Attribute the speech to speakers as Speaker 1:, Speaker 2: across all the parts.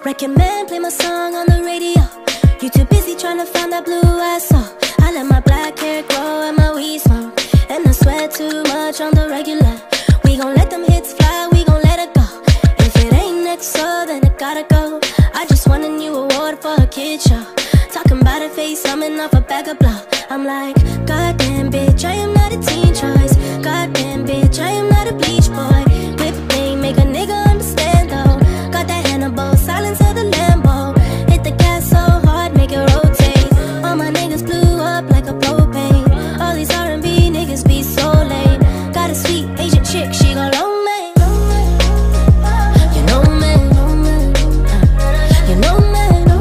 Speaker 1: Recommend play my song on the radio. You too busy trying to find that blue I saw. I let my black hair grow and my weed smoke, and I sweat too much on the regular. We gon' let them hits fly, we gon' let it go. If it ain't next, so then it gotta go. I just won a new award for a kid show. Talking about a face, coming off a bag of blow. I'm like, goddamn bitch, I am not a teen choice. Goddamn bitch, I am not a bleach boy. Whip thing, make a nigga understand though. Got that Hannibal, silence of the Lambo. Hit the gas so hard, make it rotate. All my niggas blew up like a propane. All these R&B niggas be so lame. Got a sweet Asian chick, she gon' loan me. You know me, you know me.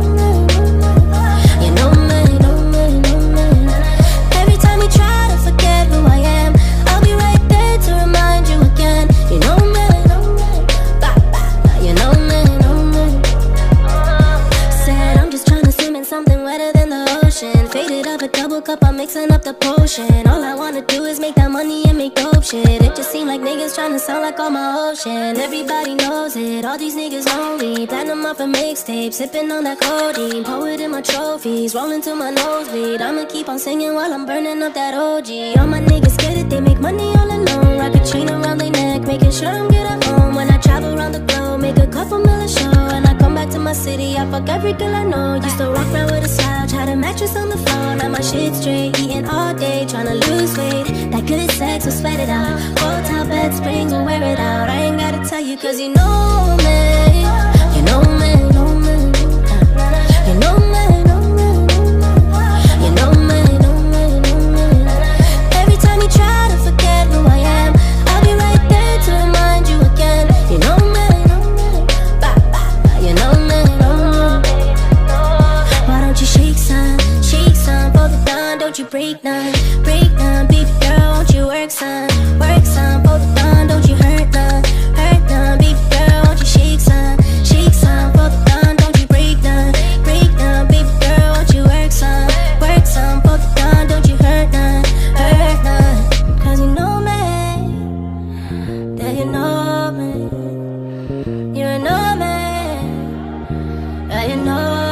Speaker 1: Cup, I'm mixing up the potion. All I wanna do is make that money and make dope shit. It just seem like niggas tryna sound like all my ocean. Everybody knows it, all these niggas know me. Platinum off a mixtape, sipping on that codeine. Poet in my trophies, rolling to my nosebleed. I'ma keep on singing while I'm burning up that OG. All my niggas get it, they make money all alone. Rock a chain around their neck, making sure I'm good at home. When I travel around the globe, make a couple million show. And I come back to my city, I fuck every girl I know. Used to walk around with a slouch, had a mattress on the floor. Now my shit straight, eating all day, tryna lose weight. That good sex, will sweat it out. Hotel bed springs, will wear it out. I ain't gotta tell you, cause you know me. You know me, know me. You know me, know me. You know me, know me, know me. Every time you try to forget who I am, I'll be right there to remind you again. You know me, know me. You know me, know me. Why don't you shake some for the dawn, don't you break none, baby girl, won't you work some for the dawn, don't you hurt none, baby girl, won't you shake some for the dawn, don't you break none, baby girl, won't you work some for the dawn, don't you hurt none, cause you know me, that you know me, you know me, that you know me.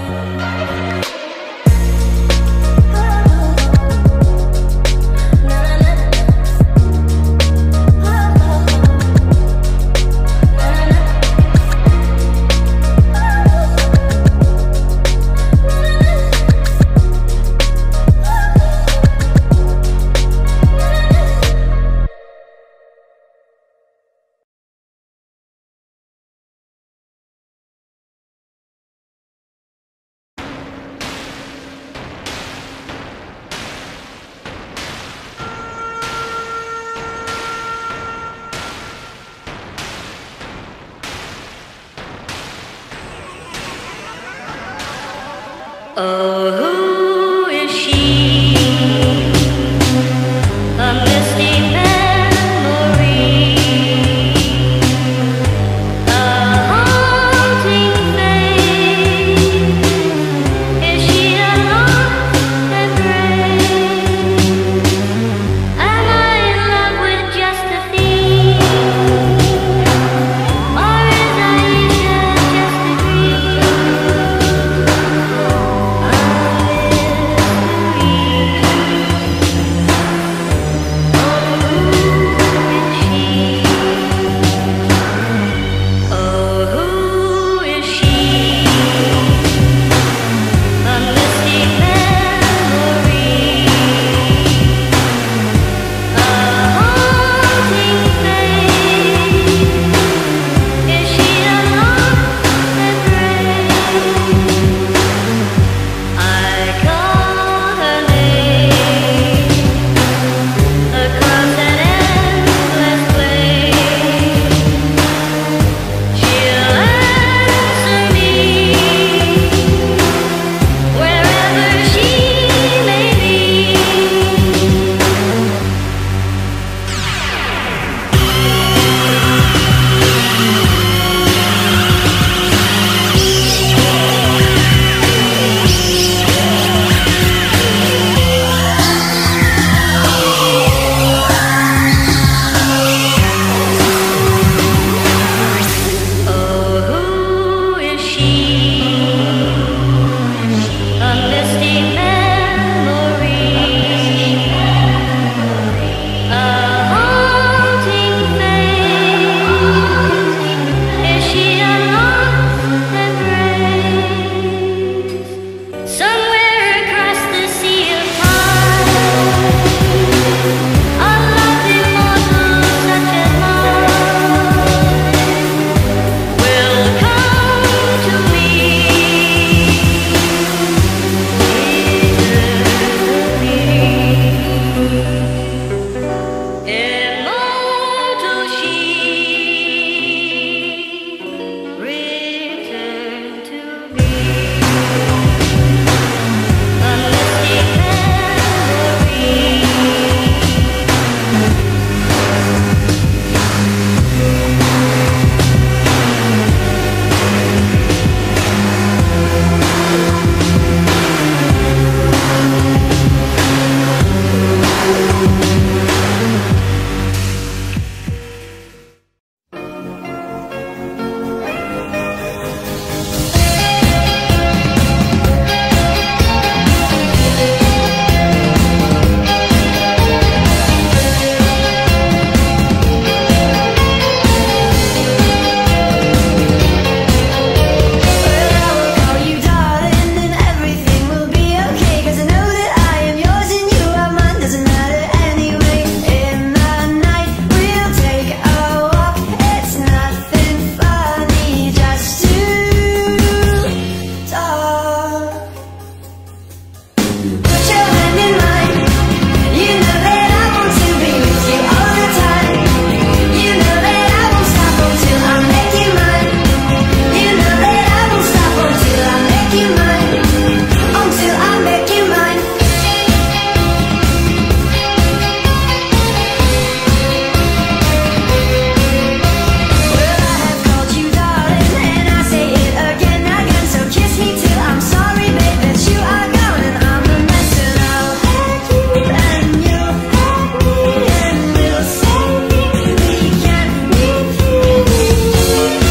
Speaker 2: Oh, who is she? A misty memory, a haunting face. Is she a lost and gray? Am I in love with just a thief? Or is Aisha just a dream? Put your hand in mine. You know that I want to be with you all the time. You know that I won't stop until I make you mine. You know that I won't stop until I make you mine. Until I make you mine. Well, I have called you darling, and I say it again, so kiss me till I'm sorry, babe, that you are gone and I'm a mess. And I'll have you and you'll have me, and we'll say we can refuse.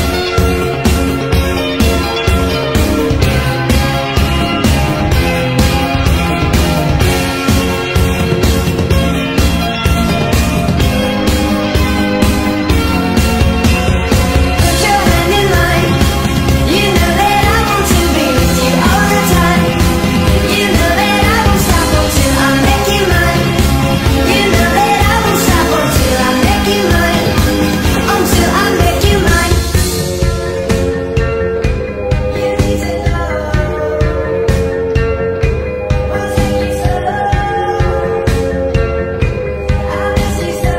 Speaker 2: Put your hand in mine. You know that I want to be with you all the time. You know that I won't stop until I make you mine. You know that I won't stop until I make you mine. Until I make you mine. You need to know. We'll take you slow. I miss you so.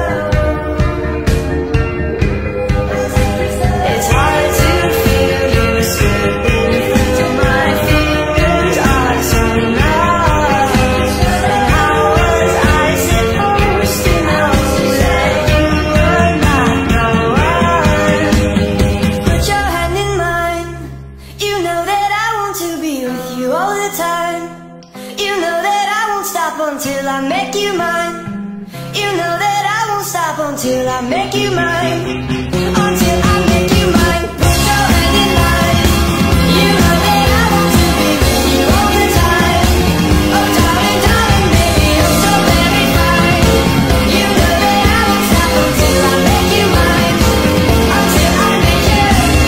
Speaker 2: It's hard to feel you slipping through my fingers are so numb. And how was I supposed to know that you were not the one? Put your hand in mine. You know that I want to be with you all the time. You know that I won't stop until I make you mine. You know that I won't stop until I make you mine. Until I make you mine. Put your hand in mine. You know that I want to be with you all the time. Oh darling, darling, baby, you're so very fine. You know that I won't stop until I make you mine. Until I make you.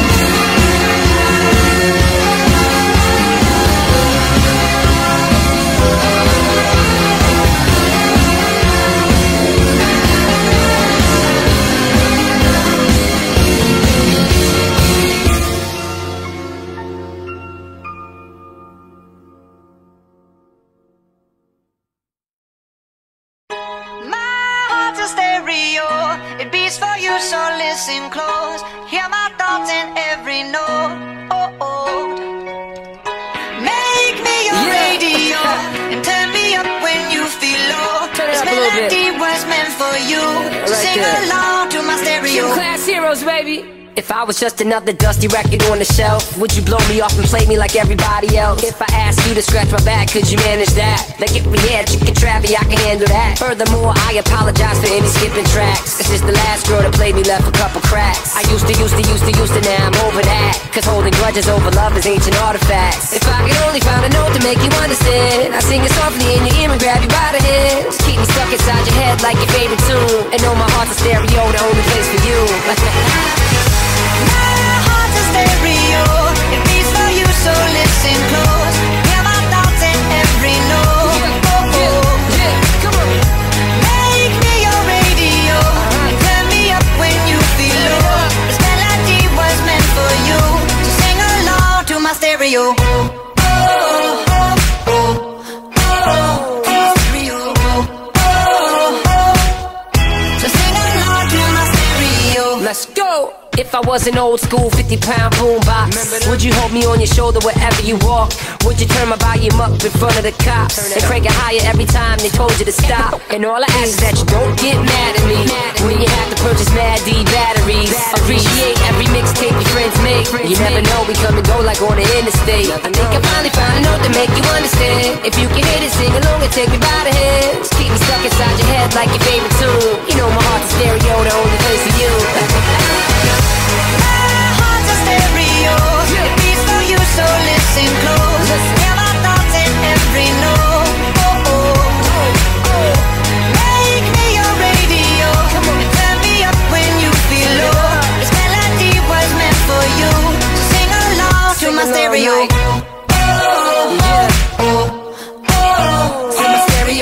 Speaker 2: My heart's a stereo, it beats for you, so listen close. Hear my thoughts in every note. Oh, oh. Make me your radio and turn me up when you feel low.
Speaker 3: Turn it
Speaker 2: This
Speaker 3: up a little bit.
Speaker 2: melody was meant for you. So
Speaker 3: right
Speaker 2: sing
Speaker 3: there.
Speaker 2: along to my stereo.
Speaker 3: Class heroes, baby. If I was just another dusty record on the shelf, would you blow me off and play me like everybody else? If I asked you to scratch my back, could you manage that? Like if we had chicken trappy, I can handle that. Furthermore, I apologize for any skipping tracks. It's just the last girl that played me left a couple cracks. I used to, now I'm over that. Cause holding grudges over love is ancient artifacts. If I could only find a note to make you understand, I sing it softly in your ear and grab you by the hands. Keep me stuck inside your head like your favorite tune, and know my heart's a stereo, the only place for you.
Speaker 2: My heart's a stereo, it beats for you, so listen close. Hear my thoughts in every note. Oh, oh.
Speaker 3: Come on.
Speaker 2: Make me your radio and turn me up when you feel low. This melody was meant for you, so sing along to my stereo. Oh, oh, oh, oh, oh, stereo. Oh, oh. So sing along to my stereo.
Speaker 3: Let's go! If I was an old school 50-pound boombox, would you hold me on your shoulder wherever you walk? Would you turn my volume up in front of the cops and crank it higher every time they told you to stop? And all I ask is that you don't get mad at me when you have to purchase Mad D batteries. Appreciate every mixtape your friends make. You never know, we come and go like on the interstate. I think I finally found a note to make you understand. If you can hit it, sing along and take me by the hands. Keep me stuck inside your head like your favorite tune. You know my heart's a stereo, the only place for you.
Speaker 2: Stereo, it beats for you, so listen close. Hear my thoughts in every note. Oh, oh, oh. Make me your radio and turn me up when you feel low. This melody was meant for you, so sing along to my stereo. Oh, oh, oh, oh, oh, to my stereo.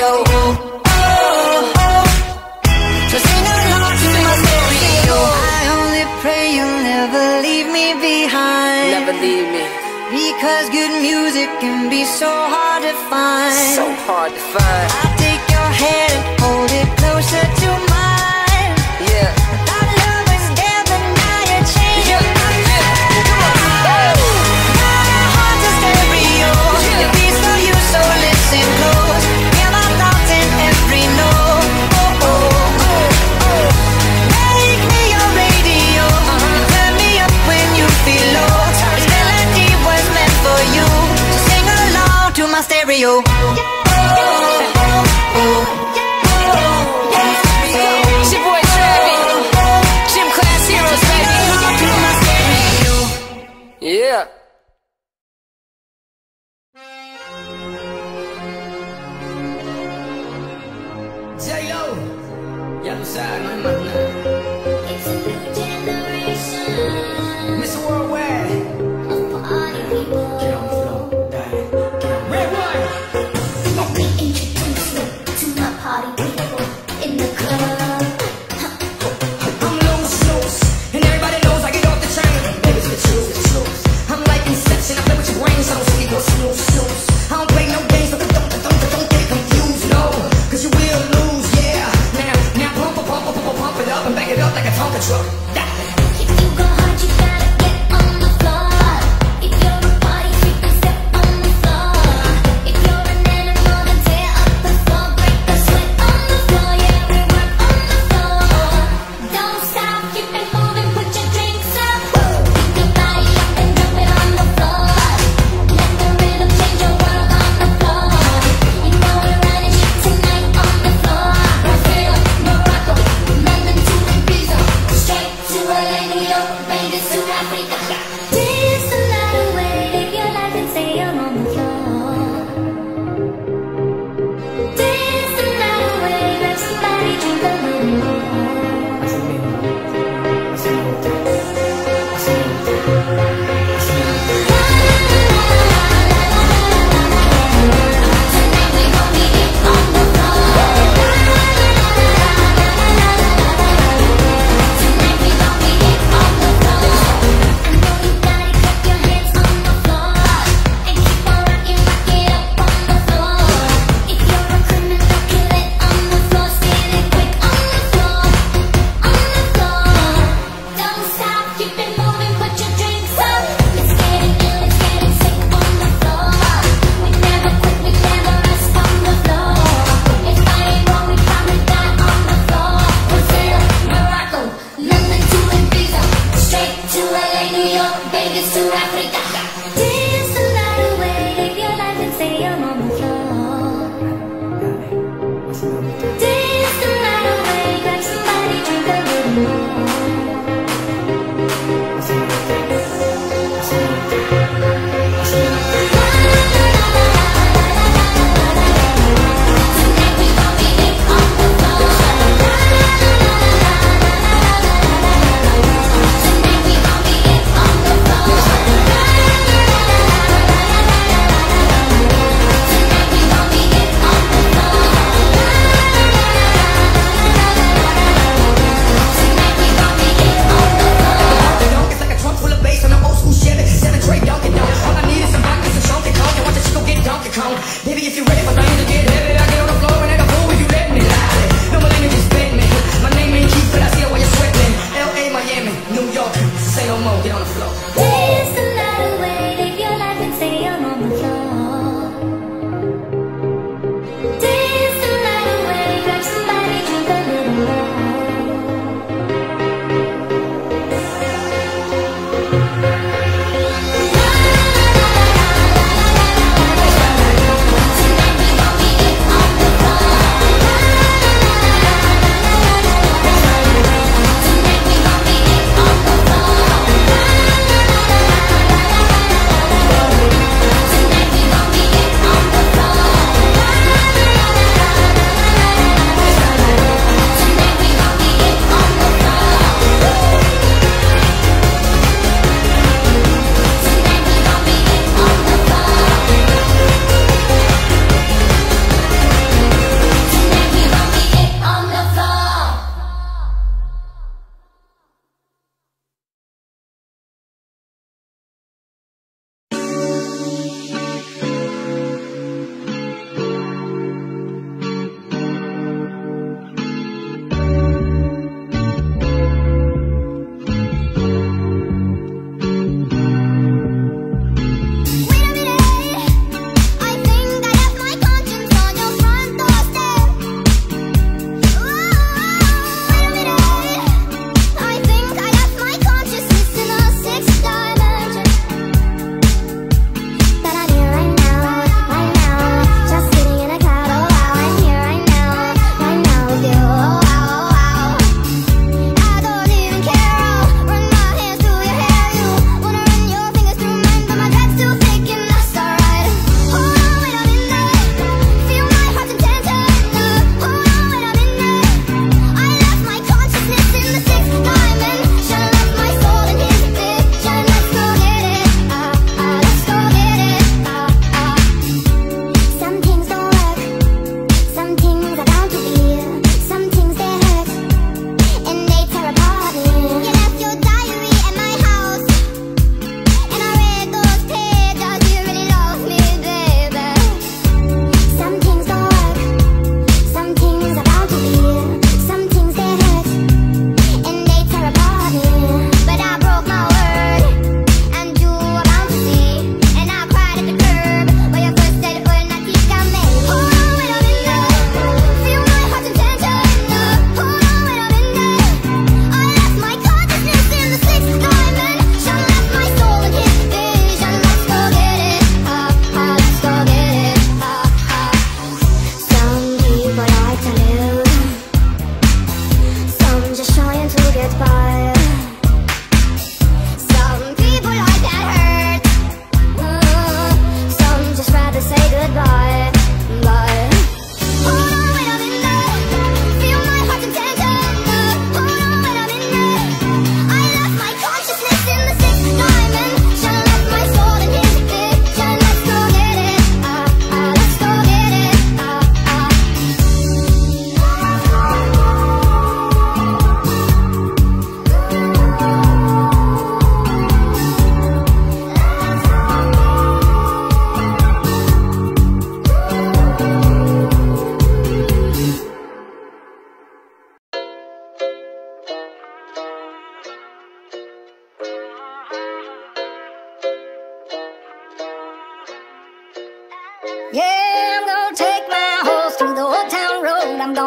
Speaker 3: hard to find.
Speaker 2: I'll take your hand and hold it closer to mine.
Speaker 3: Yeah.
Speaker 2: Our love is heaven, now you're changing my mind. Now our hearts are stereo. It beats for you, so listen close. Hear my thoughts in every note. Oh, oh, oh, oh. Make me your radio. Turn me up when you feel low. This melody was meant for you. So sing along to my stereo.
Speaker 3: It's your boy Travis, Gym Class Heroes, baby. Yeah.
Speaker 4: J-Lo, ya tú sabes, no hay más nada.
Speaker 1: It's a new generation
Speaker 4: Mr. Worldwide,
Speaker 1: of party people.
Speaker 4: get on the floor, dale, get on. Red one.
Speaker 1: Let me introduce you to my party people in the club.
Speaker 4: I'm loose, loose, and everybody knows I get off the train. Baby, it's the truth, it's the truth. I'm like Inception, I play with your brains, I don't sleep or snooze, snooze. I don't play no games, so don't get confused, no, cause you will lose, yeah. Now pump it up and back it up like a Tonka truck. Yeah.
Speaker 1: If you go hard, you gotta get on the floor. If you're a party freak, then step on the floor. If you're an animal, then tear up the floor. Break the sweat on the floor, yeah, we work on the floor. Don't stop, keep it moving, put your drinks up. Keep your body up and drop it on the floor. Let the rhythm change your world on the floor. You know we're running shit tonight on the floor. Brazil, Morocco, London to Ibiza, straight to LA, New York, Vegas to Africa. Dance the night away, live your life and stay on the floor. Dance the night away, grab somebody, drink a little more. Tonight we gon' be it on the floor. Tonight we gon' be it on the floor. I know you got it, clap your hands on the floor and keep on rockin', rock it up on the floor. If you're a criminal, kill it on the floor, steal it quick on the floor, on the floor. Don't stop, keep it moving, put your drinks up. Let's get it in, let's get it sick on the floor. We never quit, we never rest on the floor. If I ain't wrong, we probably die on the floor. Brazil, Morocco, London to Ibiza, straight to LA, New York, Vegas to Africa. Dance the night away, live your life and stay on the floor. Dance the night away, grab somebody, drink a little more. Tonight we gon' be it on the floor. Tonight we gon' be it on the floor. Tonight we gon' be it on the floor. Tonight we gon' be it on the floor.
Speaker 4: It's like a trunk full of bass on an old school Chevy, 7 tray Donkey Kong. All I need is some vodka, some Donkey Kong, and watch the chico get Donkey Kong. Baby, if you ready for things to get heavy, I get on the floor and act a fool if you let me lie. No more let me just bet me. My name ain't Keith, but I see it while you're sweating. L.A., Miami, New York, say no more, get on the floor.
Speaker 1: Dance the night away, live your life and stay on the floor. Dance the night away, grab somebody, drink a little more. Tonight we gon' be it on the floor. Tonight we gon' be it on the floor. Tonight we gon' be it on the floor.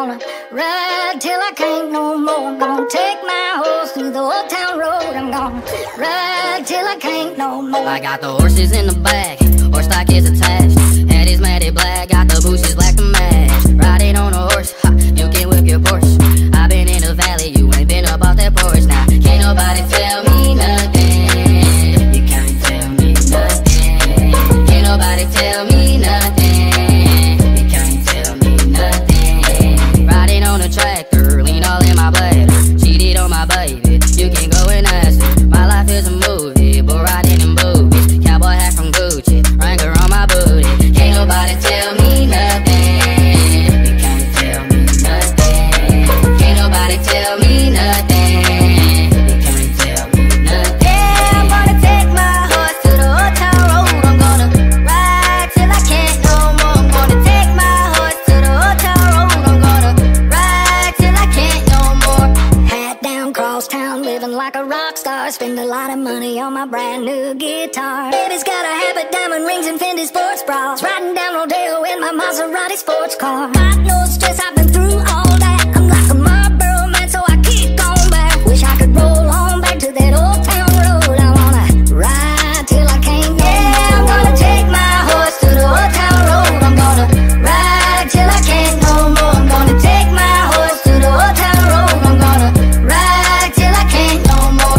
Speaker 5: gonna ride till I can't no more. I'm gonna take my horse through the old town road. I'm gonna ride till I can't no more. I got the horses in the back, horse stock is attached. Head is matted black, got the bushes black to match. Riding on a horse, ha, you can whip your Porsche. I've been in the valley, you ain't been up off that porch. Now, can't nobody tell me nothing. You can't tell me nothing. Can't nobody tell me nothing. You can't tell me nothing. Riding on a tractor, lean all in my bladder. Cheated on my baby, you can go and ask her. My life is a movie, but riding in boobies. Cowboy hat from Gucci, Wrangler on my booty. Can't nobody tell me nothing. You can't tell me nothing. Can't nobody tell me nothing. You can't tell me nothing. Yeah, I'm gonna take my horse to the old town road. I'm gonna ride till I can't no more. I'm gonna take my horse to the old town road. I'm gonna ride till I can't no more. Hat down, cross town, living like a rock star. Spend a lot of money on my brand new guitar. Baby's got a habit, diamond rings and Fendi sports bras. Riding down Rodeo in my Maserati sports car. Got no stress, I've been through all that. I'm like a Marlboro man, so I keep going back. Wish I could roll on back to that old town road. I wanna ride till I can't no more. I'm gonna take my horse to the old town road. I'm gonna ride till I can't no more. I'm gonna take my horse to the old town road. I'm gonna ride till I can't no more.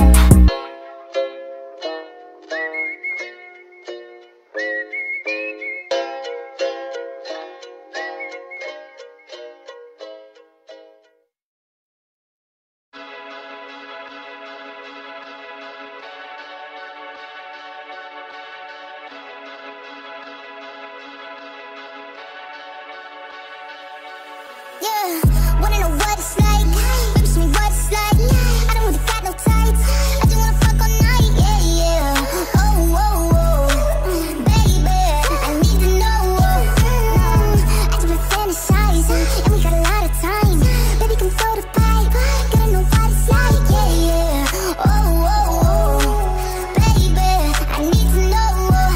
Speaker 1: Yeah, wanna know what it's like? Baby, show me what it's like. I don't really got no tights. I just wanna fuck all night. Yeah, yeah. Oh, oh, oh. Baby, I need to know. I just been fantasizing, and we got a lot of time. Baby, come throw the pipe. Gotta know what it's like. Yeah, yeah. Oh, oh, oh. Baby, I need to know.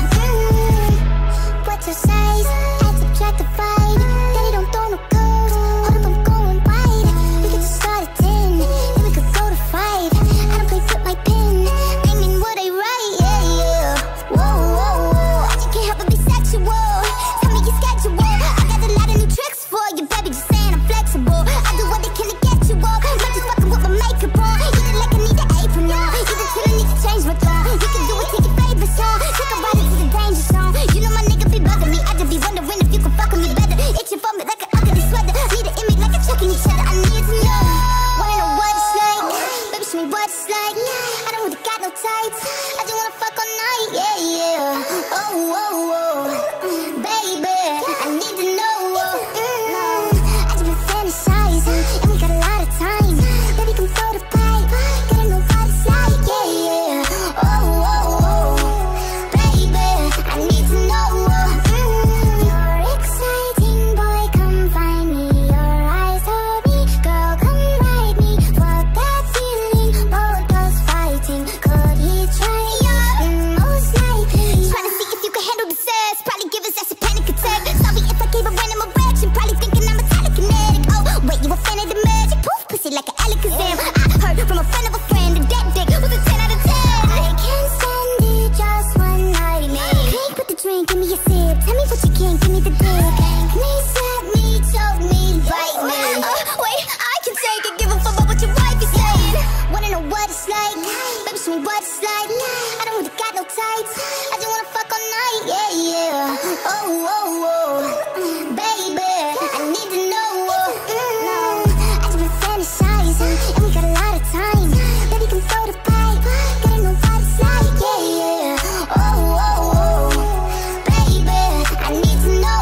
Speaker 1: What's your size? Add, subtract, divide. Daddy don't throw no curves. Hold up, I'm going wide. We could just start at 10, then we could go to 5. I don't play flip my pen. I mean what I write, yeah, yeah. Whoa, whoa, whoa. I just can't help but be sexual. Tell me your schedule. I got a lot of new tricks for you, baby. Just saying I'm flexible. I do what they can to get you up. Not just fucking with my makeup on. You look like I need the apron on. You the till I need to change my thong. You can do it, take your favorite song. Take a ride into the danger zone. You know my nigga be bugging me. I just be wondering if you can fuck with me better. Itching for me like an ugly sweater. Need an image like a chuck in each other. I need to know. Wanna know what it's like? Baby, show me what it's like. I don't really got no tights. I just wanna fuck all night. Yeah, yeah. Oh, oh, oh. Baby, I need to know. I just been fantasizing, and we got a lot of time. Baby, come throw the pipe. Gotta know what it's like. Yeah, yeah. Oh, oh, oh. Baby, I need to know. You're exciting, boy, come find me. Your eyes hold me, girl, come ride me. Fuck that feeling, both us fighting. Could he try? Most likely. Trying to see if you can handle the sex. Probably give his ass a panic attack. Sorry if I gave a random erection. Probably thinking I'm a telekinetic. Oh, wait, you a fan of the magic? Poof, pussy like an Alakazam. I heard from a friend of a friend that that dick was a 10 out of 10. I can't stand it, just one night. Clink with the drink, give me a sip. Tell me what you can, give me the dick. Me, slap me, choke me, bite me. Wait, I can take it, give a fuck about what your wife is saying. Wanna know what it's like? Baby, show me what it's like. I don't really got no tights. I just wanna fuck all night. Yeah, yeah. Oh, oh, oh. Baby, I need to know. I just been fantasizing, and we got a lot of time. Baby, come throw the pipe. Gotta know what it's like. Yeah, yeah. Oh, oh, oh. Baby, I need to know.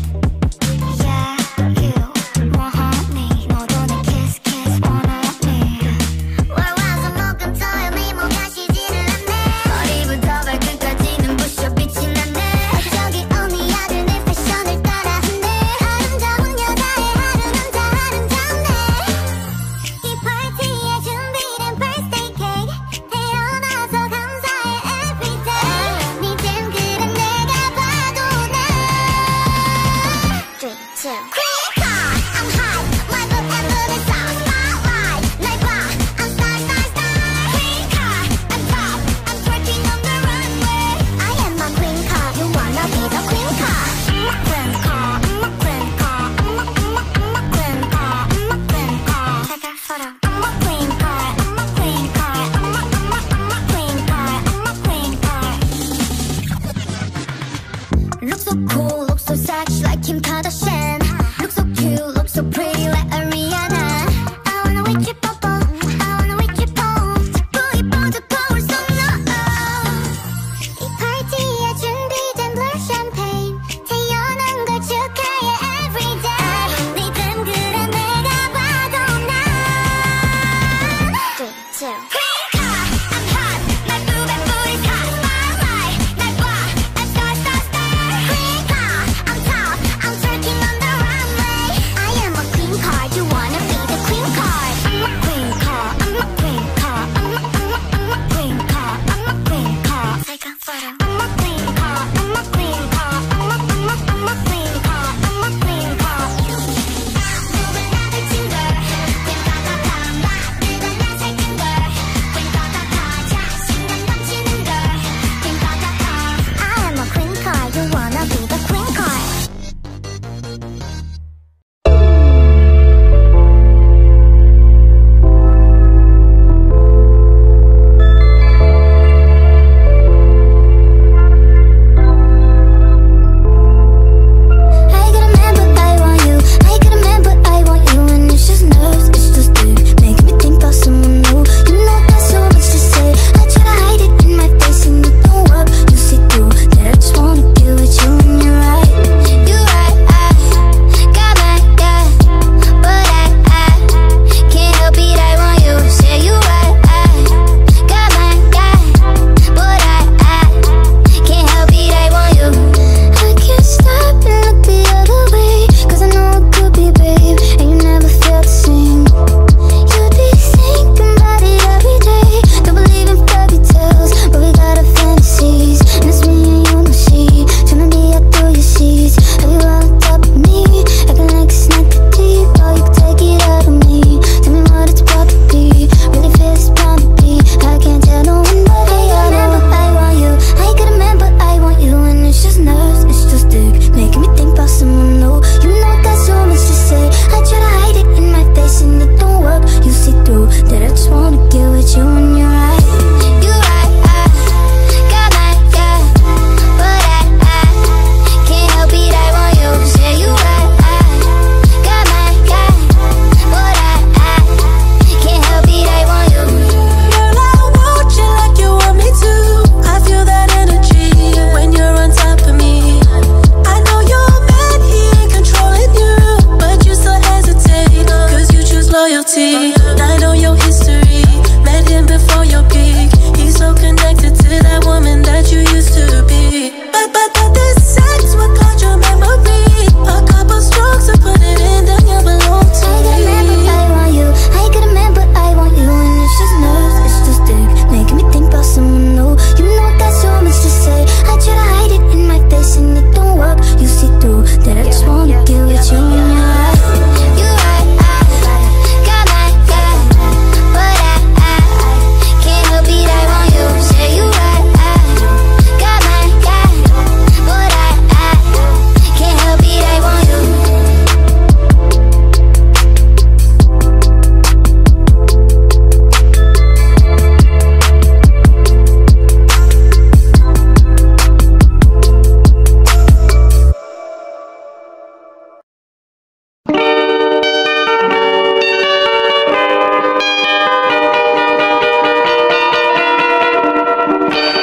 Speaker 5: Yeah, you, more honey. 너도 내 kiss kiss wanna me.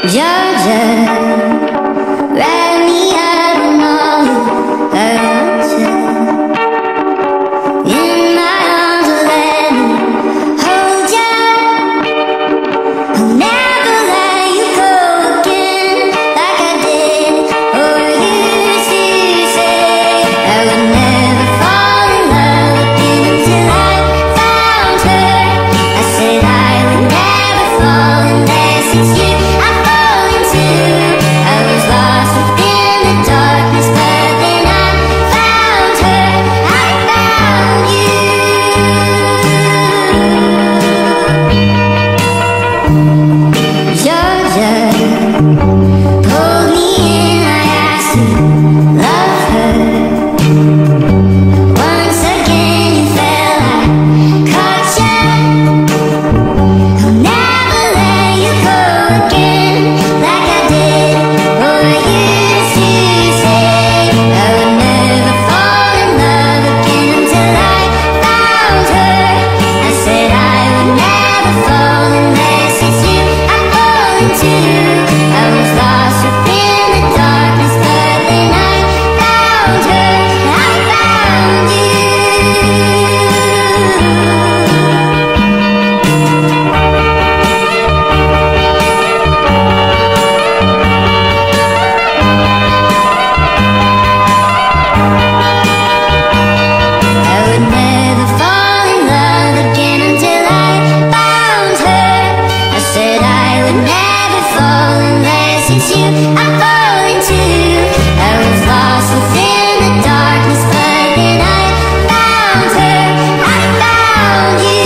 Speaker 5: Georgia, let me out and all I want you. In my arms, let me hold you. I'll never let you go again like I did or used to say. I would never fall in love again until I found her. I said I would never fall unless it's you I fall into. I was lost within the darkness, but then I found her. I found you. Georgia, pulled me in, I asked you, love her. Once again you fell, I caught ya. I'll never let you go again like I did or used to say. I would never fall in love again until I found her. I said I would never fall unless it's you I fall into. I was lost within the darkness, but then I found her. I found you. I would never fall in love again until I found her. I said I would never fall unless it's you I fall into. I was lost within the darkness, but then I found her. I found you.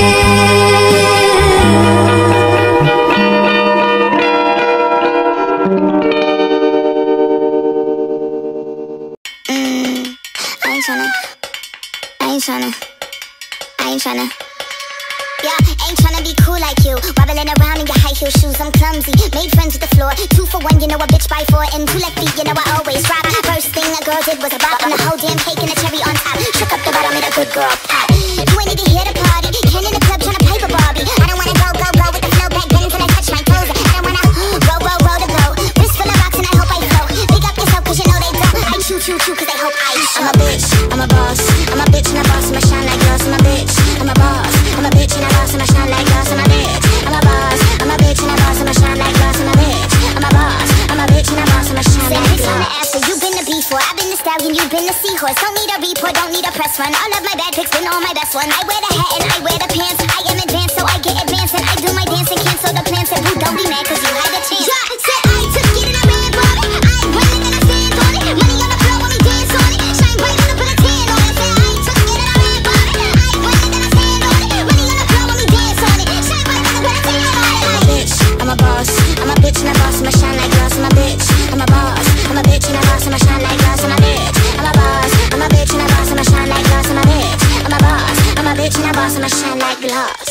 Speaker 5: I ain't tryna be cool like you. Wobbling around in your high heel shoes, I'm clumsy. Made friends with the floor. 2 for 1, you know a bitch by 4. And 2 left feet, you know I always rock. First thing a girl did was a bop on the whole damn cake and a cherry on top. Shook up the bottom, made a good girl pop. You ain't even here to party. Ken in the club tryna play for Barbie. I don't wanna go with the flow back then until I touch my toes. I don't wanna roll to go. Wrist full of rocks and I hope I flow. Big up yourself cause you know they don't. I choo cause they hope I show. I'm a bitch, I'm a boss. I'm a bitch and a boss, I'ma shine like glass. I'm a bitch, I'm a boss. I'm a bitch and a boss, I'ma shine like glass. I'm a bitch, I'm a boss. I'm a bitch and a boss, I'ma shine like glass. I'm a bitch, I'm a boss. I'm a bitch and a boss, I'ma shine like glass. On the after, you've been the before. I've been the stallion, you've been the seahorse. Don't need a report, don't need a press run. All of my bad pics been all my best one. I wear the hat and I wear the pants. I am advanced, so I get advanced. And I do my dance and cancel the plans. And boo, don't be mad cause you had a chance. Yeah, said I took it and I ran for it. I win it and I stand on it. Money on the floor when we dance on it. Shine bright on it, put a tan on it. Said I took it and I ran for it. I win it and I stand on it. Money on the floor when we dance on it. Shine bright on it, put a tan on it. I'm a bitch, I'm a boss. I'm a bitch and a boss, I'ma shine like glass. I'm a bitch, I'm a boss. I'm a bitch and a boss, I'ma shine like glass. I'm a bitch, I'm a boss. I'm a bitch and a boss, I'ma shine like glass. I'm a bitch, I'm a boss. I'm a bitch and a boss, I'ma shine like glass.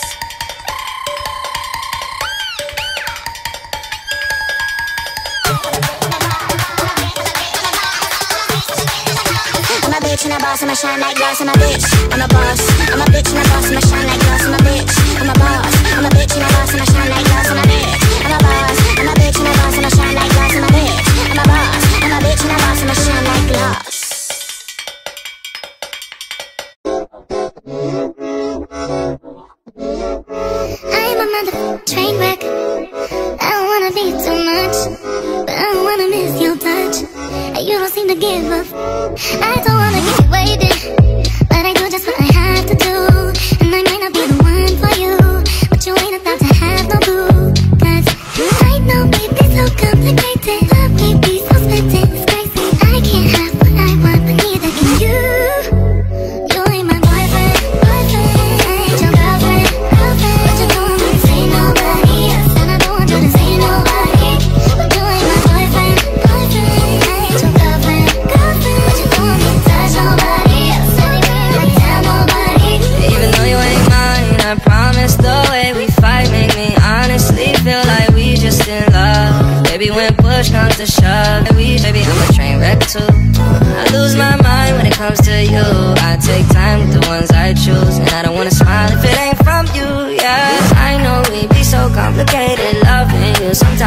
Speaker 5: I'm a bitch and a boss, I'ma shine like glass. I'm a bitch, I'm a boss. I'm a bitch and a boss, I'ma shine like glass. I'm a bitch, I'm a boss. I'm a bitch and a boss, I'ma shine like glass. I'm a bitch, I'm a boss. I'm a bitch and a boss, I'ma shine like glass. I'm a bitch, I'm a boss. I'm a bitch and a boss, I'ma shine like glass. I'm another train wreck. I don't wanna be too much, but I don't wanna miss your touch. You don't seem to give up. I don't wanna get waited, but I do just what I have to do. And I might not be the one for you, but you ain't about to have no boo. Cause I know baby so complicated, but we be so split, it's crazy. I can't have what I want, but neither can you. You ain't my boyfriend, I ain't your girlfriend, but you don't want me to say nobody else, and I don't want you to say nobody. But you ain't my boyfriend, I ain't your girlfriend, but you don't want me to touch nobody else, anywhere, I tell nobody.
Speaker 6: Even though you ain't mine, I promise the way we fight make me honestly feel like we just in love. Baby, when push comes to shove, baby, I'm a train wreck too. I lose my mind when it comes to you. I take time with the ones I choose, and I don't wanna smile if it ain't from you, yeah. I know we be so complicated, loving you sometimes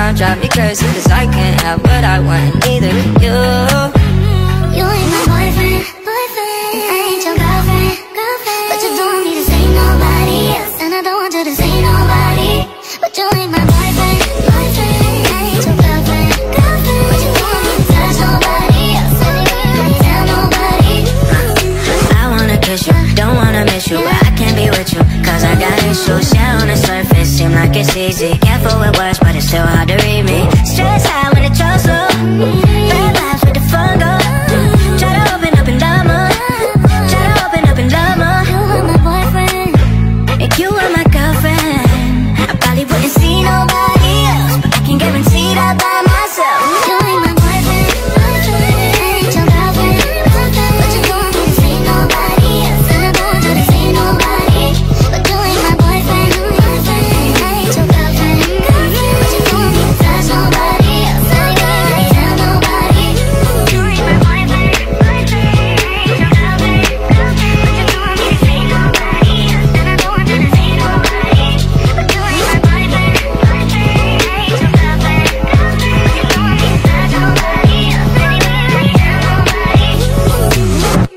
Speaker 6: time drive me crazy, cause I can't have what I want, and neither do you.
Speaker 5: You ain't my boyfriend, boyfriend, and I ain't your girlfriend, girlfriend. But you don't want me to say nobody else, and I don't want you to say nobody. But you ain't my boyfriend, boyfriend, and I ain't your girlfriend, girlfriend. But you don't want me to touch nobody else, and you can't tell nobody.
Speaker 7: I wanna kiss you, don't wanna miss you, but I can't be with you, cause I got issues. Yeah, on the surface, seem like it's easy. Careful with words, but it's still hard to read me. Stress high when the trust low, bad vibes with the fun go. Try to open up and love more, try to open up and love more.
Speaker 5: You are my boyfriend,
Speaker 7: If you were my girlfriend, I probably wouldn't see nobody else, but I can guarantee that by myself.
Speaker 5: you ain't my boyfriend, boyfriend, and I ain't your girlfriend, girlfriend. But you don't want me to say nobody else, and I don't want you to say nobody. But you ain't my boyfriend, boyfriend, and I ain't your girlfriend, girlfriend. But you don't want me to touch nobody else, and you can't tell nobody. You ain't my boyfriend, boyfriend, and I ain't your girlfriend, girlfriend. But you don't want me to say nobody else, and I don't want you to say nobody. But you ain't my boyfriend, boyfriend, and I ain't your girlfriend, girlfriend. But you don't want me to touch nobody else, and you can't tell nobody.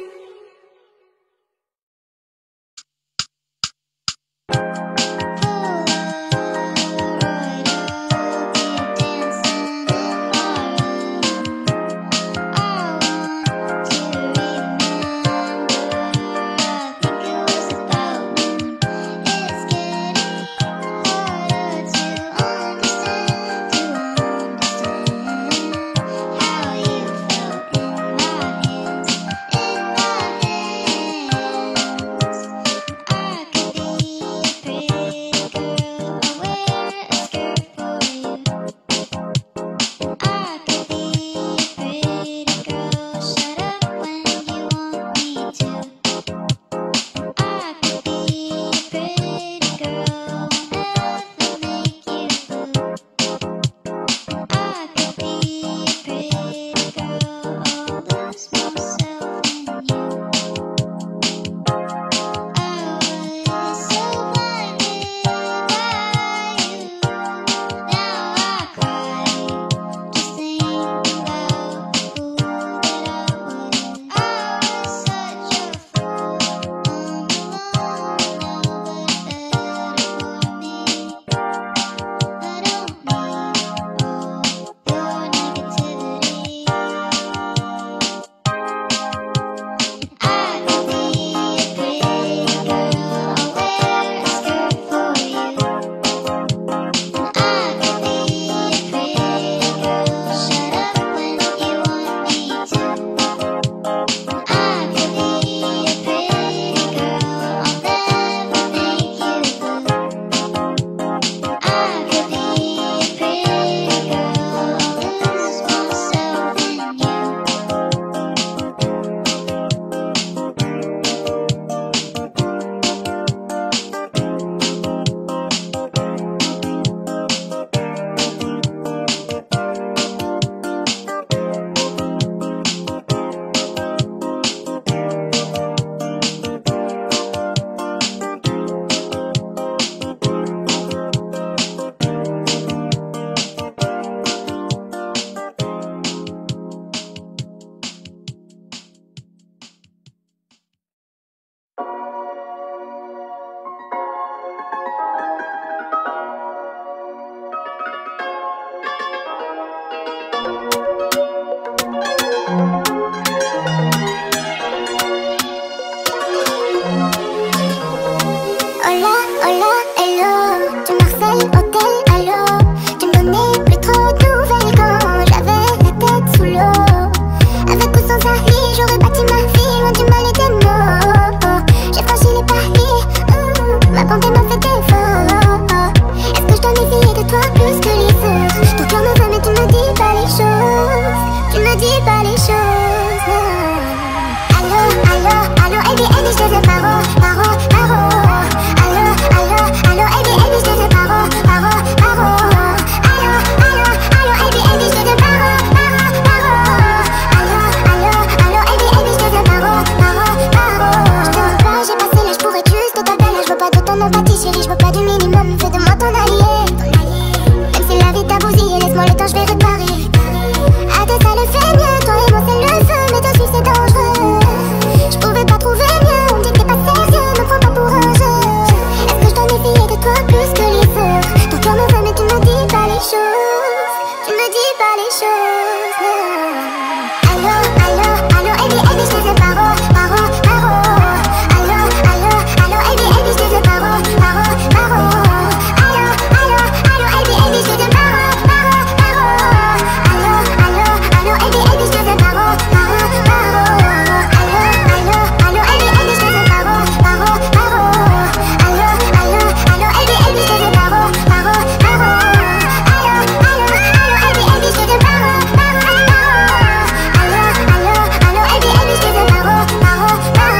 Speaker 8: Mon empathie chérie, je veux pas du minimum, fais de moi ton allié. Même si la vie t'a bousillé les laisse-moi le temps, je vais réparer. À deux ça le fait mieux, toi et moi c'est le feu, mais te suivre c'est dangereux. Je pouvais pas trouver mieux, on me dit que t'es pas sérieux, me prends pas pour un jeu. Est-ce que je dois méfier de toi plus que les autres? Ton cœur me veut mais tu me dis pas les choses. Tu me dis pas les choses. Allô, allô, allô, Elbi, Elbi, je te fais paro, paro, paro. Allô, allô, allô, Elbi, Elbi, je te fais paro, paro, paro. Allô, allô, allô, Elbi, Elbi, je te fais paro, paro, paro. Allô, allô, allô, Elbi, Elbi, je te fais paro, paro, paro. Allô, allô, allô, Elbi, Elbi, je te fais paro, paro, paro. Allô, allô, allô, Elbi, Elbi, je te fais paro, paro, paro. Allô, allô, allô, Elbi, Elbi, je te fais paro, paro, paro. Allô, allô, allô, Elbi, Elbi, je te fais paro, paro, paro.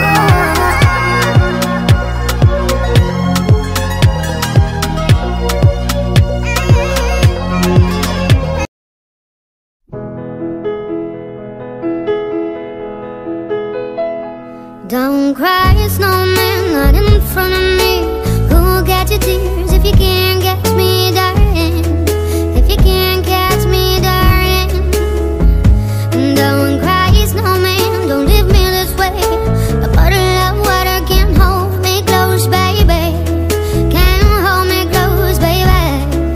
Speaker 5: Don't cry, snowman, not in front of me. Who'll get your tears if you can't catch me, darling? If you can't catch me, darling. Don't cry, snowman, don't leave me this way. A bottle of water can't hold me close, baby. Can't hold me close, baby.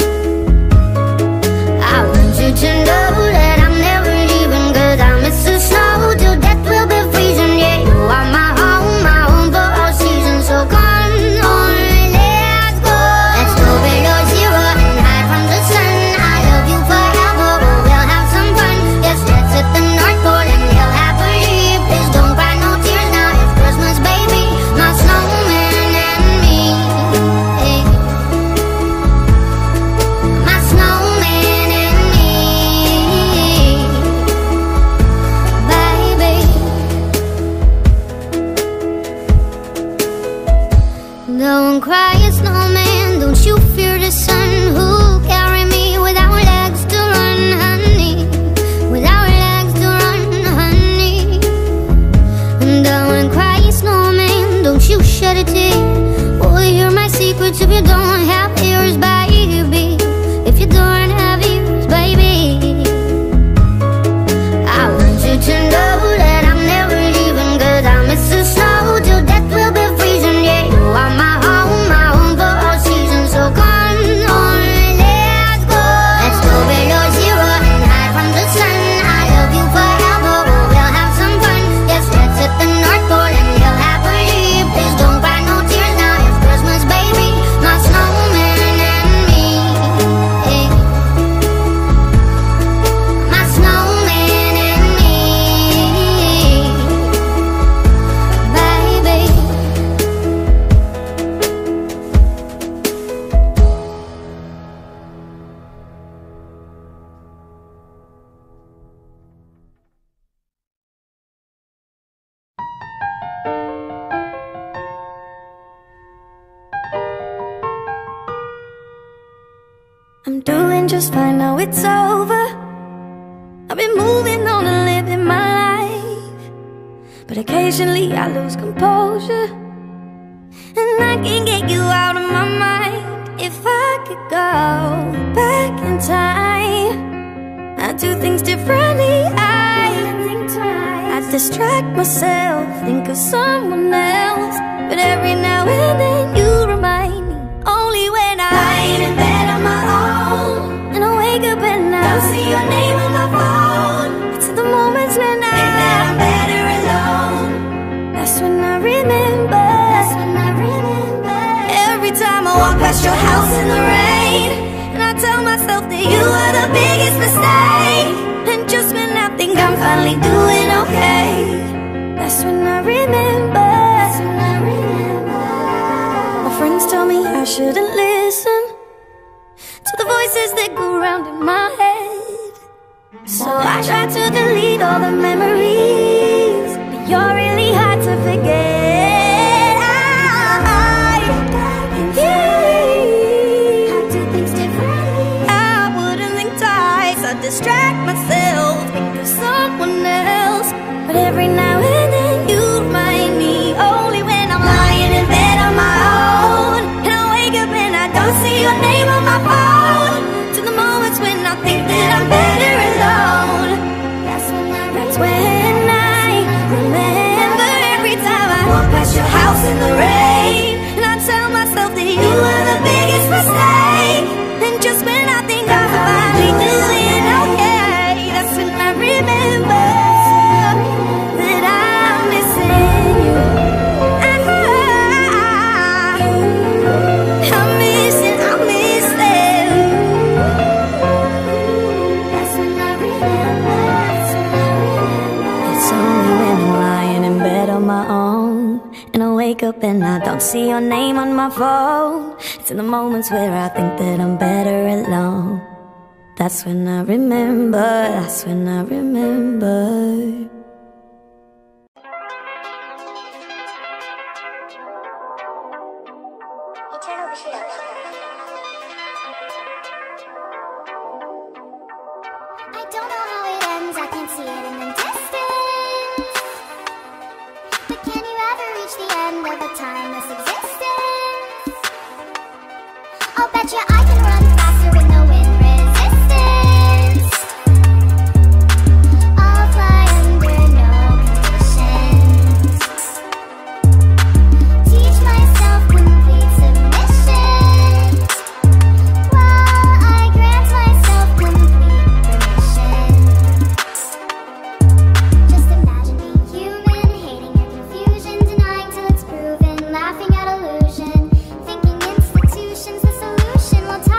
Speaker 5: I want you to know that I'm never leaving, 'cause I miss the snow till death will be freezing. Yeah, you are my home for all seasons. So come on, let's go. Let's go below zero and hide from the sun. I love you forever, but we'll have some fun. Yes, let's hit the North Pole and live happily. Please don't cry no tears now, it's Christmas, baby. My snowman and me. Hey. My snowman and me, baby. Don't cry, snowman, don't you fear the sun. Who'll carry me without legs to run, honey? Without legs to run, honey. Don't cry, snowman, don't you shed a tear. Will you hear my secrets if you don't have ears, baby? If you don't have ears, baby. I want you to know that I'm never leaving, 'cause I miss the snow till death will be freezing. Yeah, you are my home for all seasons. So come on, let's go. Let's go below zero and hide from the sun. I love you forever, but we'll have some fun. Yes, let's hit the North Pole and live happily. Please don't cry no tears now, it's Christmas, baby. My snowman and me. Hey. My snowman and me, baby.
Speaker 2: I'm doing just fine now, it's over. I've been moving on and living my life, but occasionally I lose composure, and I can't get you out of my mind. If I could go back in time, I'd do things differently. I'd distract myself, think of someone else, but every now and then you remind me. Only when I'm lying in bed on my own, and I wake up and I don't see your name on my phone. It's the moments when I think that I'm better alone. That's when I remember. That's when I remember. Every time I walk past your house in the rain, and I tell myself that you were the biggest mistake. And just when I think I'm finally doing okay, that's when I remember. That's when I remember. My friends tell me I shouldn't listen to the voices that go round in my head, so I try to delete all the memories, but you're really hard to forget. I do things differently. I wouldn't think twice. I distract myself, think of someone else, but every now and then you remind me. Only when I'm lying in bed on my own, and I wake up and I don't see your name on my phone. To the moments when I think that
Speaker 7: see your name on my phone. It's in the moments where I think that I'm better alone. That's when I remember, that's when I remember.
Speaker 8: I don't know how it ends, I can't see it in the distance. But can you ever reach the end of a timeless existence? I'll bet you I can run faster with no wind resistance. I'll fly under no conditions. Teach myself complete submission, while I grant myself complete permission. Just imagine being human, hating your confusion, denying till it's proven, laughing at illusion, thinking institutions the solution while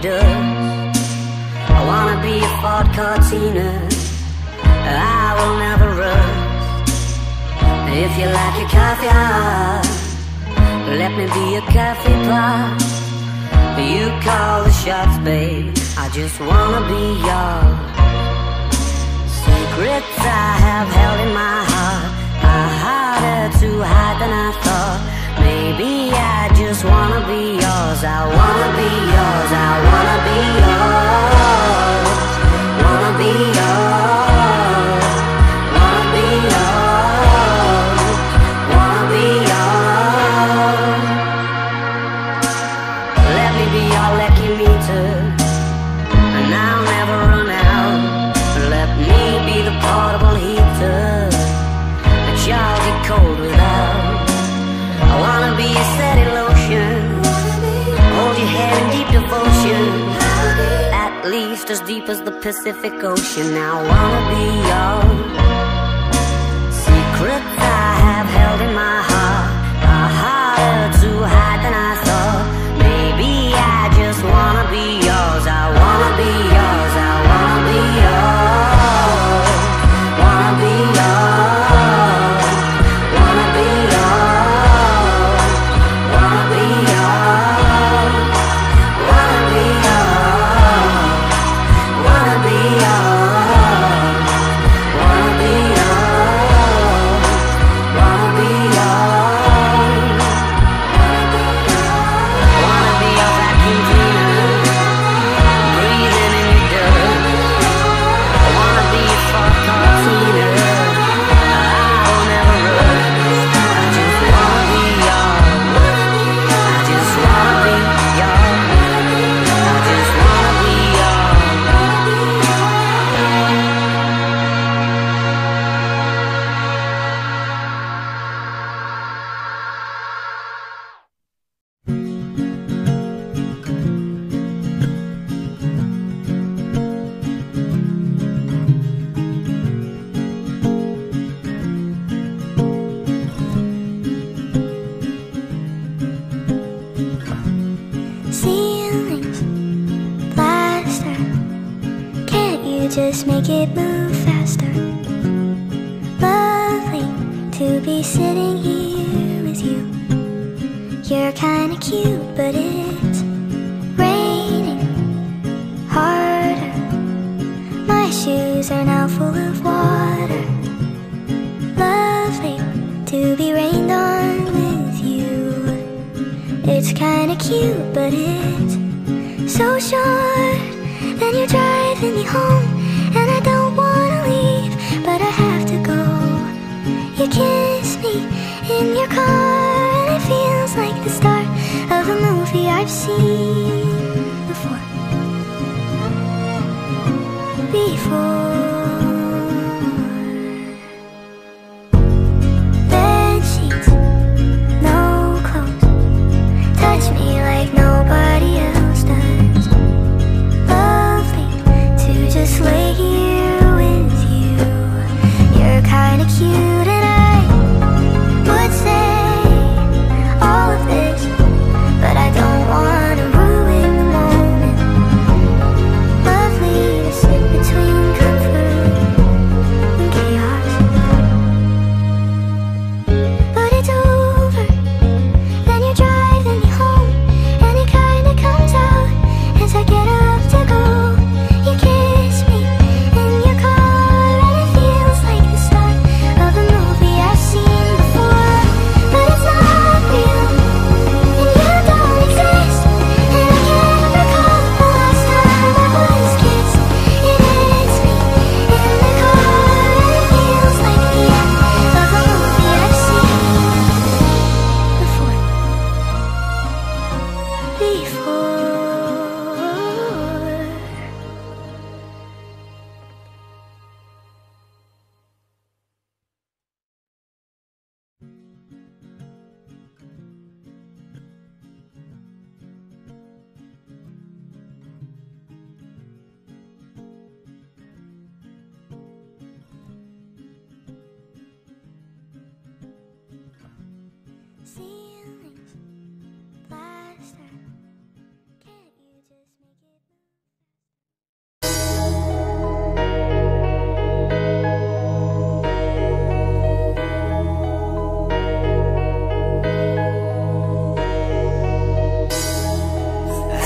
Speaker 7: dust. I wanna be a Ford Cortina, I will never rust. If you like your coffee hot, let me be a coffee pot. You call the shots, babe, I just wanna be yours. Secrets I have held in my heart are harder to hide than I thought. Maybe I just wanna be yours. I wanna be yours. I wanna be yours. Wanna be yours. Wanna be yours. Wanna be yours. Let me be your lucky meter, and I'll never run out. Let me be the portable heater that y'all get cold without. I wanna be a steady lotion, hold your hand in deep devotion, at least as deep as the Pacific Ocean. I wanna be yours. Secrets I have held in my heart are harder to hide than I thought. Maybe I just wanna be yours. I wanna be yours. I wanna be yours. Wanna be yours. Wanna be yours. Wanna be yours. Wanna be yours. Wanna be yours. Wanna be yours. Wanna be yours. Wanna be your vacuum cleaner, breathing in your dirt. I wanna be your Ford Cortina, I'll never rust. I just wanna be yours. I just wanna be yours. I just wanna be
Speaker 8: Ceilings, plaster, can't you just make it move faster? Lovely to be sitting here with you. You're kinda cute, but it's raining harder. My shoes are now full of water. Lovely to be rained on with you. It's kinda cute, but it's so short. Then you're driving me home, and I don't wanna leave, but I have to go. You kiss me in your car, and it feels like the start of a movie I've seen before. Bed sheets, no clothes, touch me like nobody else does. Lovely to just lay here with you. You're kinda cute, and I would say all of this, but I don't wanna ruin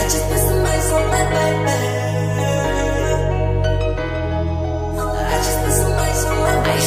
Speaker 2: just put some ice on my baby. I just put some ice on my baby.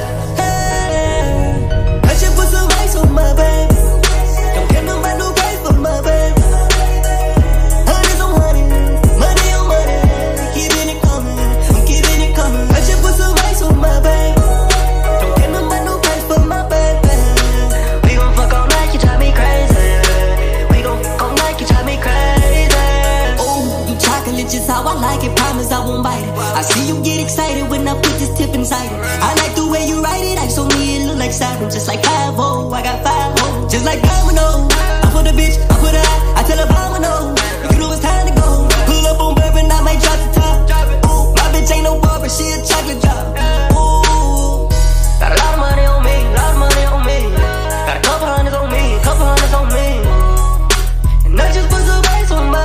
Speaker 2: I just put some ice on my baby. Don't get nobody no price for my baby. Honey on honey, money on money. Keeping it coming, I'm keeping it coming. I just put some ice on my baby. Don't get nobody no price for my baby. We gon' fuck all night, you drive me crazy. We gon' fuck all night, you drive me crazy. Oh, you chocolate just how I like it, promise I won't bite it. I see you get excited when I put this tip inside it. I like the way you write it, I told me it look like Saturn. Just like 5-0, I got 5-0. Just like domino, I put a bitch, I put her out, I tell her no. You know it's time to go. Pull up on bourbon, I might drop the top. Ooh, my bitch ain't no barber, she a chocolate drop. Ooh, got a lot of money on me, a lot of money on me. Got a couple hundreds on me, a couple hundreds on me. And I just put some ice on my,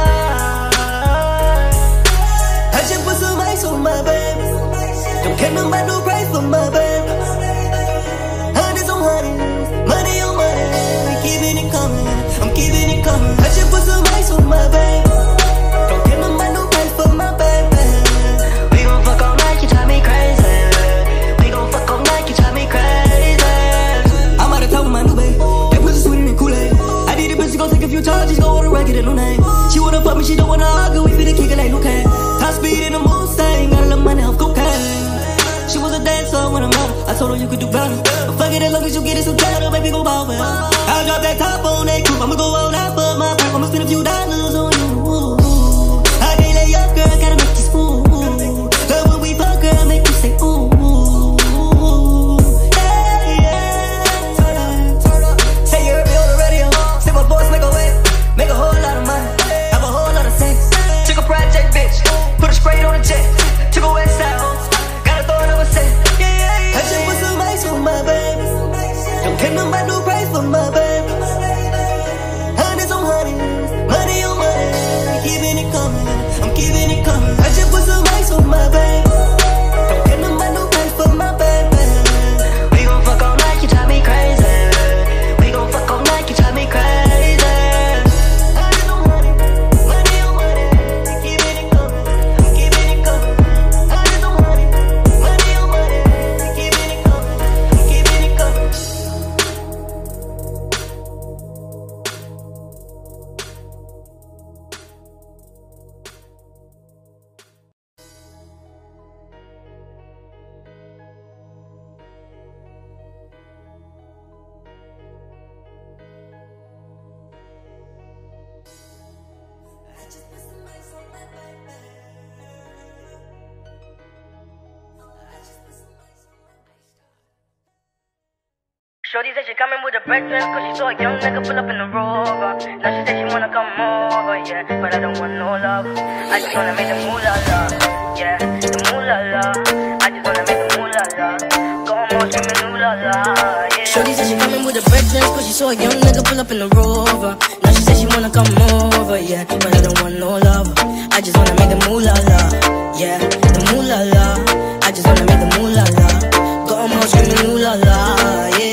Speaker 2: I just put some ice on my baby. Don't care nobody no price for my baby. Hundreds on hundreds, money on money. Keeping it coming, I'm keeping it coming. I just put some ice on my baby. Don't care nobody no price for my baby. We gon' fuck all night, you drive me crazy. We gon' fuck all night, you drive me crazy. I'm out of town with my new babe. That pussy sweeter than Kool-Aid. I need a bitch to go take a few charges, go on the record and no name. She wanna fuck me, she don't wanna argue. We finna kick it like Luke Kane. Top speed in the Mustang, got a little money off cocaine. She was a dancer when I met her. I told her you could do better. But fuck it, as long as you get it some cheddar, baby, go ball well. I'll drop that top on that coupe. I'ma go all out for my back. I'ma spend a few dollars on you. I can't lay up, girl, gotta make you smooth. Love when we fuck, girl, make you say ooh. Say you heard me on the radio. Say my voice make a way. Make a whole lot of money. Have a whole lot of sex. Took a project, bitch. Put a spray on the jet. Took a west side home. I just put some ice on my baby. Don't care nobody no price for my baby. Hundreds on hundreds, money on money. Keeping it coming, I'm keeping it coming. I just put some ice on my baby. Don't care nobody no price for my baby. We gon' fuck all night, you drive me crazy. We gon' fuck all night, you drive me crazy. Hundreds on hundreds, money on money. Keeping it coming, I'm keeping it coming. Hundreds on hundreds, money on money. Keeping it coming, I'm keeping it coming.
Speaker 9: Shorty said she coming with her breakfast, cause she saw a young nigga pull up in the Rover. Now she said she wanna come over, yeah, but I don't want no love. I just wanna make the moolah la, yeah, the moolah la. I just wanna make the moolah la. Go on more screaming ooh la la, yeah. Shorty said she coming with her breakfast, cause she saw a young nigga pull up in the Rover. Now she said she wanna come over, yeah, but I don't want no love. I just wanna make the moolah la, yeah, the moolah la. I just wanna make the moolah la. Go on more screaming ooh la la, yeah.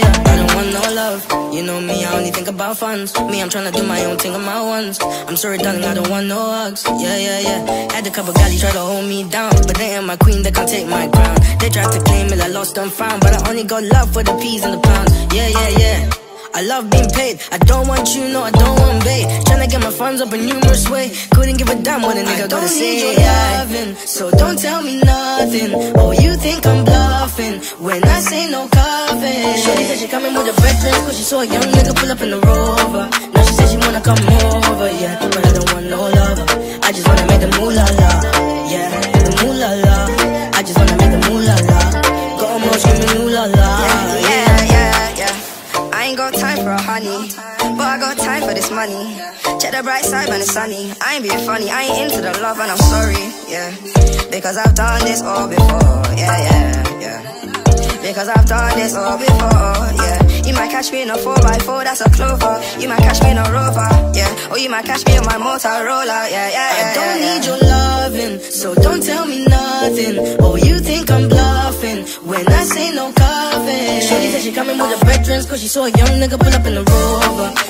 Speaker 9: You know me, I only think about funds. Me, I'm tryna do my own thing on my ones. I'm sorry, darling, I don't want no hugs. Yeah, yeah, yeah. Had a couple galley try to hold me down, but they ain't my queen, they can't take my crown. They tried to claim it, I lost and found, but I only got love for the peas and the pounds. Yeah, yeah, yeah. I love being paid. I don't want you, no, I don't want bait. Tryna get my funds up in numerous ways. Couldn't give a damn what a nigga gotta say. I don't need your loving, so don't tell me nothing. Oh, you think I'm bluffing when I say no coffee. Shorty said she coming with her breakfast, cause she saw a young nigga pull up in the Rover. Now she said she wanna come over, yeah, but I don't want no love. I just wanna make the moolah la, yeah, the moolah la. I just wanna make the moolah la. Go on more screaming ooh la la, yeah, yeah, yeah. I ain't got time for a honey, but I got time for this money. Check the bright side when it's sunny. I ain't being funny, I ain't into the love and I'm sorry, yeah. Because I've done this all before, yeah, yeah, yeah. Because I've done this all before, yeah. You might catch me in a 4x4, that's a Clover. You might catch me in a Rover, yeah. Or you might catch me in my Motorola, yeah, yeah, yeah. I don't need your loving, so don't tell me nothing. Oh, you think I'm bluffing when I say no coffee. Shorty said she coming with her veterans, cause she saw a young nigga pull up in the Rover. Now she said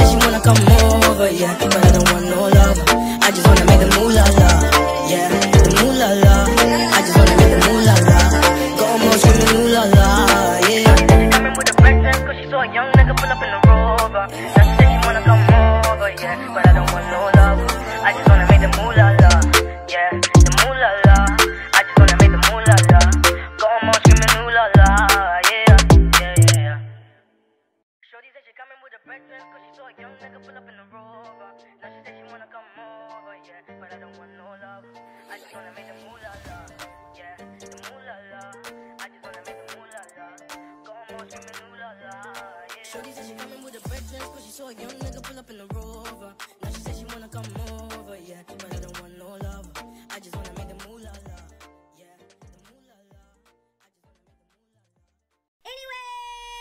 Speaker 4: she wanna come over, yeah, but I don't want no love. I just wanna make the moolah la, yeah, the moolah la. I just wanna make the moolah la. Go more screaming moolah la, yeah.
Speaker 9: Coming with a breakfast, cause she saw a young nigga pull up in the Rover. Now she said she wanna come over, yeah, but I don't want no love. I just wanna make the moolah la, yeah, the moolah la. I just wanna make the moolah la. Go more screaming moolah la, yeah, yeah, yeah. Shorty said she coming with a breakfast, cause she saw a young nigga pull up in the Rover. Now she said she wanna come over, yeah, but I don't want no love. I just wanna make the moolah la, yeah, the moolah la. I just wanna make the moolah la. Go more screaming moolah la, yeah.
Speaker 4: Shorty said she coming with a breakfast, cause she saw a young nigga pull up in the Rover. Now she said she wanna come over, yeah, but I don't want no love. I just wanna make the moolah la, yeah, the moolah la. I just wanna make the moolah la.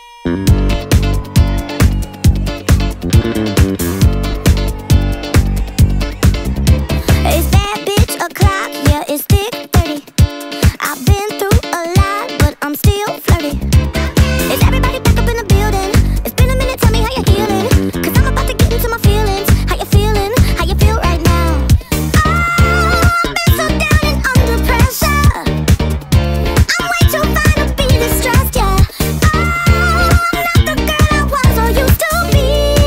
Speaker 8: It's bad bitch o'clock, yeah, it's thick 30. I've been through a lot, but I'm still flirty. Is everybody back up in the building? It's been a minute, tell me how you're healing. Cause I'm about to get into my feelings. How you feeling? How you feel right now? Oh, I've been so down and under pressure. I'm way too fine to be distressed, yeah. Oh, I'm not the girl I was or used to be.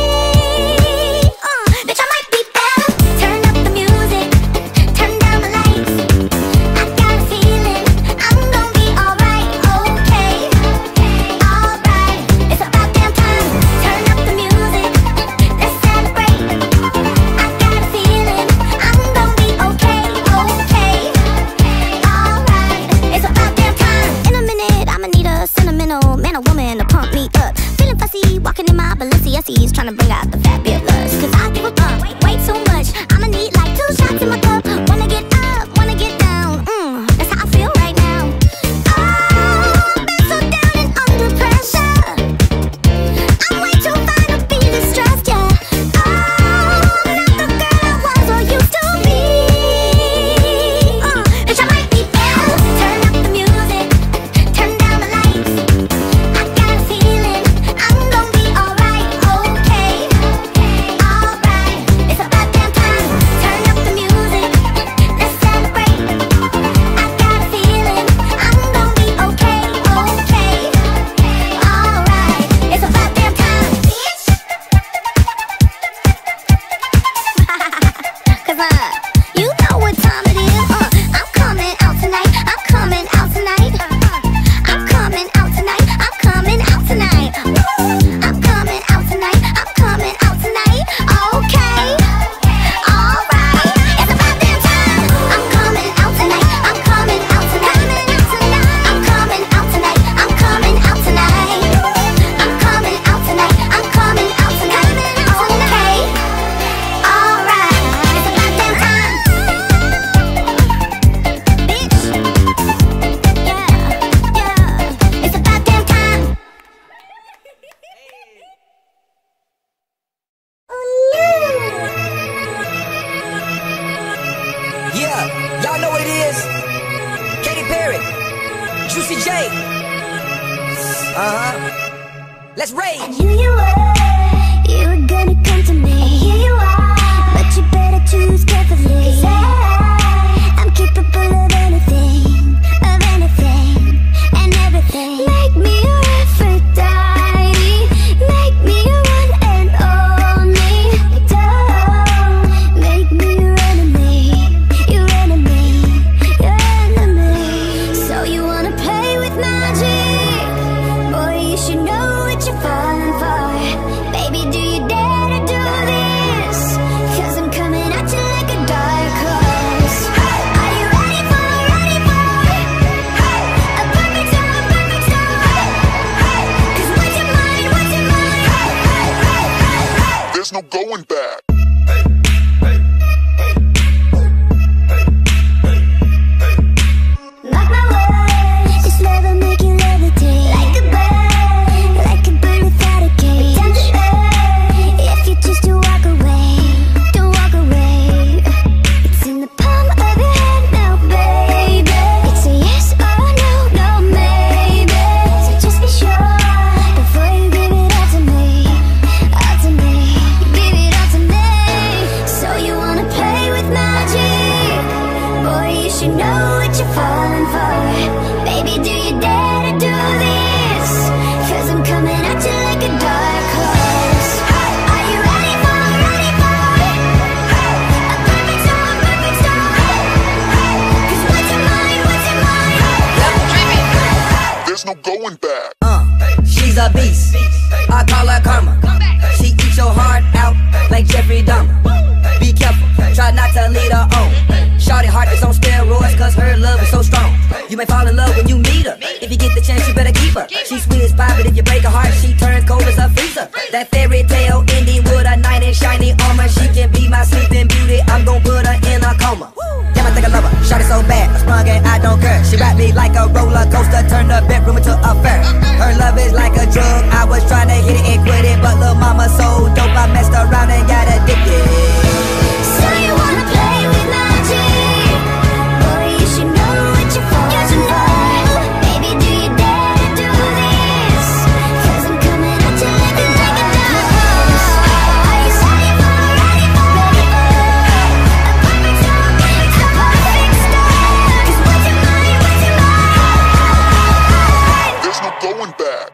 Speaker 8: Bitch, I might be better. Turn up the music, turn down the lights. I got a feeling I'm gonna be alright, okay, alright. It's about damn time. Turn up the music, let's celebrate. I got a feeling I'm gonna be okay, alright. It's about damn time. In a minute, I'ma need a sentimental man or woman to pump me up. Feeling fussy, walking in my Balenciennes, trying to bring out the fabulous. Cause I give a fuck way too much. I'ma need like 2 shots in my cup. Wanna get up, wanna get down. That's how I feel right now. Oh, I've been so down and under pressure. I'm way too fine to be distressed, yeah. Oh, I'm not the girl I was or used to be. Bitch, I might be better. Turn up the music, turn down the lights. I got a feeling I'm gonna be alright, okay, alright. It's about damn time. Turn up the music, let's celebrate. I got a feeling I'm gonna be okay, alright. It's about damn time, bitch. Cause you know what time it is. I'm coming out tonight. I'm coming out tonight. I'm coming out tonight. I'm coming out tonight. I'm coming out tonight. I'm coming out tonight. Okay, alright. It's about damn time. I'm coming out tonight. I'm coming out tonight. I'm coming out tonight. I'm coming out tonight. I'm coming out tonight. I'm coming out tonight. Okay, alright. It's about damn time, bitch. Yeah, yeah. It's about damn time.
Speaker 4: Yeah, y'all know what it is. Katy Perry, Juicy J. Let's rage.
Speaker 8: Here you were gonna come to me. Here you are, but you better choose carefully. 'Cause I'm capable of anything, and everything. Make me your Aphrodite, make me your one and only. Don't make me your enemy, your enemy, your enemy. So you wanna play with magic? Boy, you should know what you're falling for. Baby, do you dare to do this? 'Cause I'm coming at you like a dark horse. you're falling for. Baby, do you dare to do this? Cause I'm coming at you like a dark horse. Are you ready for it? A perfect storm, perfect storm. Cause what's your mind, what's your mind?
Speaker 10: There's no going back.
Speaker 3: She's a beast, I call her karma. She eats your heart out like Jeffrey Dahmer. Be careful, try not to lead her on. Shawty heart is on steroids cause her love is so strong. You may fall in love when you meet her. If you get the chance, you better keep her. She's sweet as pie, but if you break her heart, she turns cold as a freezer. That fairy tale ending with a knight in shiny armor. She can be my sleeping beauty, I'm gon' put her in a coma. Damn, I think I love her, shawty so bad, I sprung and I don't care. She ride me like a roller coaster, turn the bedroom into a fair. Her love is like a drug, I was trying to hit it and quit it, but lil' mama so dope, I messed around and got addicted.
Speaker 8: So you wanna play with magic? Boy, you should know what you're falling for. Baby, do you dare to do this? Cause I'm coming at you like a dark horse. Are you ready for a perfect storm, a perfect storm? Cause what's your mind, what's your mind?
Speaker 10: There's no going back.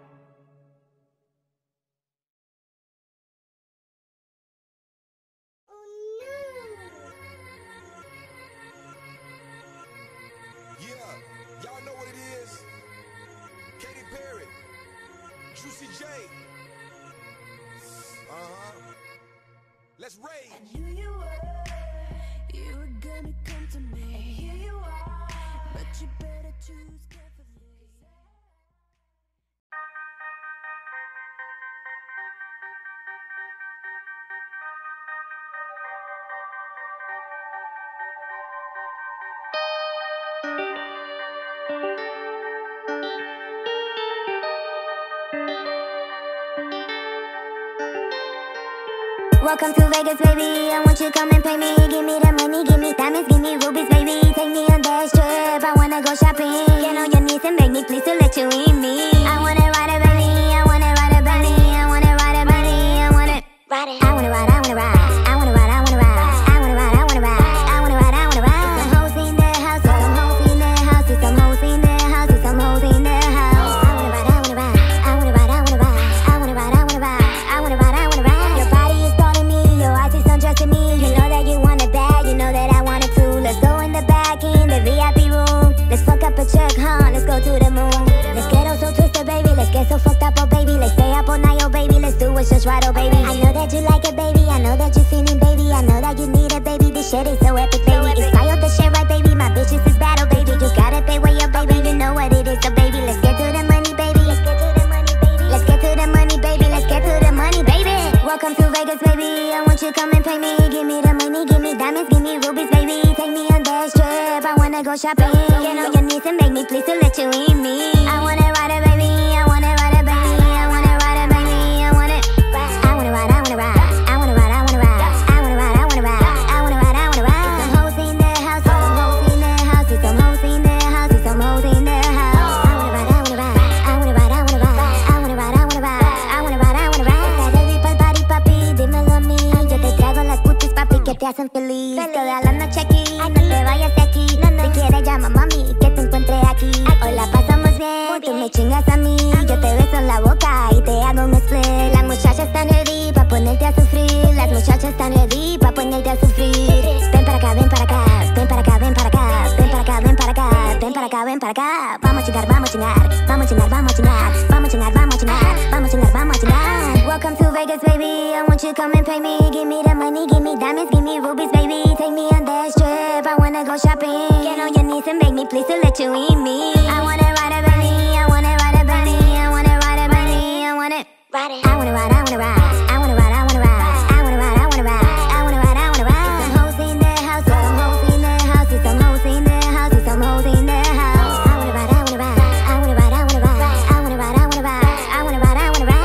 Speaker 11: Yeah, y'all know what it is. Katy Perry, Juicy J. Let's rage.
Speaker 2: I knew you were gonna come to me. And here you are, but you better choose carefully.
Speaker 8: Welcome to Vegas, baby. I want you come and pay me. Give me the money, give me diamonds, give me rubies, baby. Take me on that trip. I wanna go shopping. Get on your knees and beg me, please, to let you in me. I wanna ride a belly. I wanna ride a belly. I wanna ride a belly. I wanna ride it. I wanna ride. I wanna ride. I wanna ride. I wanna ride. I wanna ride. I wanna ride. I wanna ride. I wanna ride. Some hoes in the house. Some hoes in the house. Some hoes in the house. Some hoes in the house. I wanna ride. I wanna ride. I wanna ride. I wanna ride. I wanna ride. I wanna ride. I wanna ride. I wanna ride. Your body is calling me. Your eyes is undressing me. You know that you want it bad. You know that I want it too. Let's go in the back in the VIP room. Let's fuck up a check, huh? Let's go to the moon. Let's get all so twisted, baby. Let's get so fucked up, oh baby. Let's stay up all night, oh baby. Let's do what's just right, oh baby. I know that you like it, baby. I know that you're feeling, baby. I know that you need it, baby. This shit is so epic, baby. It's fire the shit, right, baby. My bitches is bad, oh baby. You gotta pay way up, baby. You know what it is, so baby. Let's get to the money, baby. Let's get to the money, baby. Let's get to the money, baby. Let's get to the money, baby. Welcome to Vegas, baby. I want you come and pay me. Give me the money, give me diamonds, give me rubies, baby. Take me on that trip. I wanna go shopping. Get on your knees and beg me, please, to let you in me. I wanna ride a baby. I wanna ride a baby. I wanna ride a baby. I wanna ride. I wanna ride. I wanna ride. I wanna ride. I wanna ride. I wanna ride. I wanna ride. I wanna ride. I wanna ride. Some hoes in the house. Some hoes in the house. Some hoes in the house. Some hoes in the house. I wanna ride. I wanna ride. I wanna ride. I wanna ride. I wanna ride. I wanna ride. I wanna ride. I wanna ride. Está ready pa'l party, papi. Dímelo a mí. Yo te traigo las cutis, papi, que te hacen feliz. Toda la noche aquí. No te vayas de aquí. Si quieres llama mami, que te encuentre aquí. Hoy la pasamos bien. Tú me chingas a mí. Yo te beso en la boca y te hago un split. Las muchachas están ready pa' ponerte a sufrir. Las muchachas están ready pa' ponerte a sufrir. Ven para acá, ven para acá. Ven para acá, ven para acá. Ven para acá, ven para acá. Ven para acá, ven para acá. Vamos a chingar, vamos a chingar. Vamos a chingar, vamos a chingar. Vamos a chingar, vamos a chingar. Vamos a chingar, vamos a chingar. Welcome to Vegas, baby. I want you come and pay me. Give me the money, give me diamonds, give me rubies, baby. Take me on that trip. I wanna go shopping. Get on your knees and beg me, please, to let you in me. I wanna ride a belly. I wanna ride a belly. I wanna ride a belly. I wanna ride it. I wanna ride. I wanna ride. I wanna ride. I wanna ride. I wanna ride. I wanna ride. I wanna ride. I wanna ride. Some hoes in the house. Some hoes in the house. Some hoes in the house. Some hoes in the house. I wanna ride. I wanna ride. I wanna ride. I wanna ride. I wanna ride. I wanna ride. I wanna ride. I wanna ride.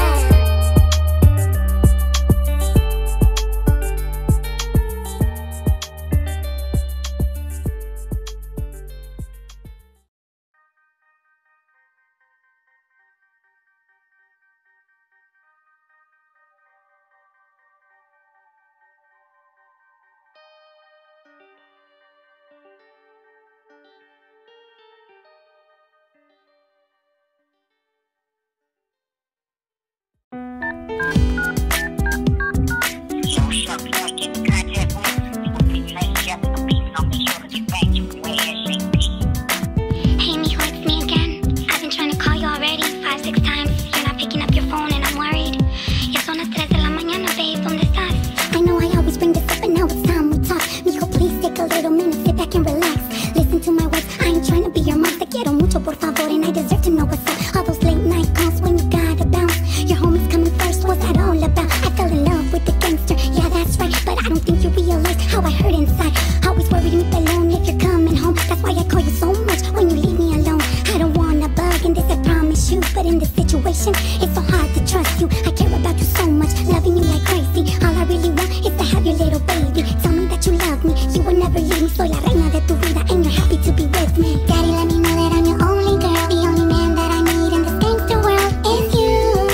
Speaker 8: little minute, sit back and relax. Listen to my words, I ain't trying to be your mom. Te quiero mucho, por favor, and I deserve to know what's up. All those late night calls when you gotta bounce. Your homies coming first, what's that all about? I fell in love with the gangster, yeah that's right. But I don't think you realize how I hurt inside. Always worried me alone if you're coming home. That's why I call you so much when you leave me alone. I don't wanna bug in this, I promise you. But in this situation, it's so hard to trust you. I care about you so much, loving you like crazy. All I really want is to have your little baby. Tell me that you love me, you will never leave me. Soy la reina de tu vida and you're happy to be with me. Daddy, let me know that I'm your only girl. The only man that I need in this gangster world is you.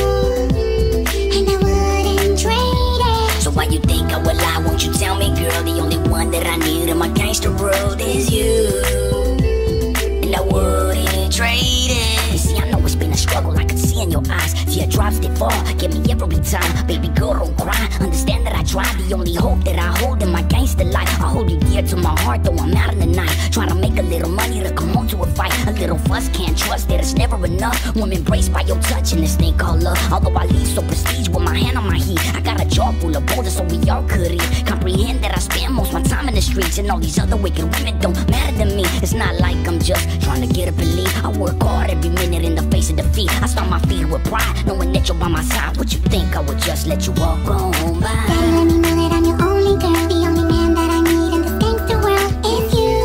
Speaker 8: And I wouldn't trade it.
Speaker 7: So why you think I will lie? Won't you tell me, girl? The only one that I need in my gangster world is you. And I wouldn't trade it. You see, I know it's been a struggle, I could see in your eyes. Teardrops they fall, get me every time. Baby girl, don't cry, understand that I try. The only hope that I hold in my gangster life. I hold you dear to my heart, though I'm out in the night. Trying to make a little money to come home to a fight. A little fuss, can't trust that it's never enough. I'm embraced by your touch and this thing called love. Although I leave so prestige with my hand on my heat, I got a jaw full of boulders so we all could eat. Comprehend that I spend most my time in the streets, and all these other wicked women don't matter to me. It's not like I'm just trying to get up and leave. I work hard every minute in the face of defeat. I stomp my feet with pride, knowing that you're by my side. Would you think I would just let you walk on by?
Speaker 8: Daddy, let me know that I'm your only girl. The only man that I need in this gangster world is you.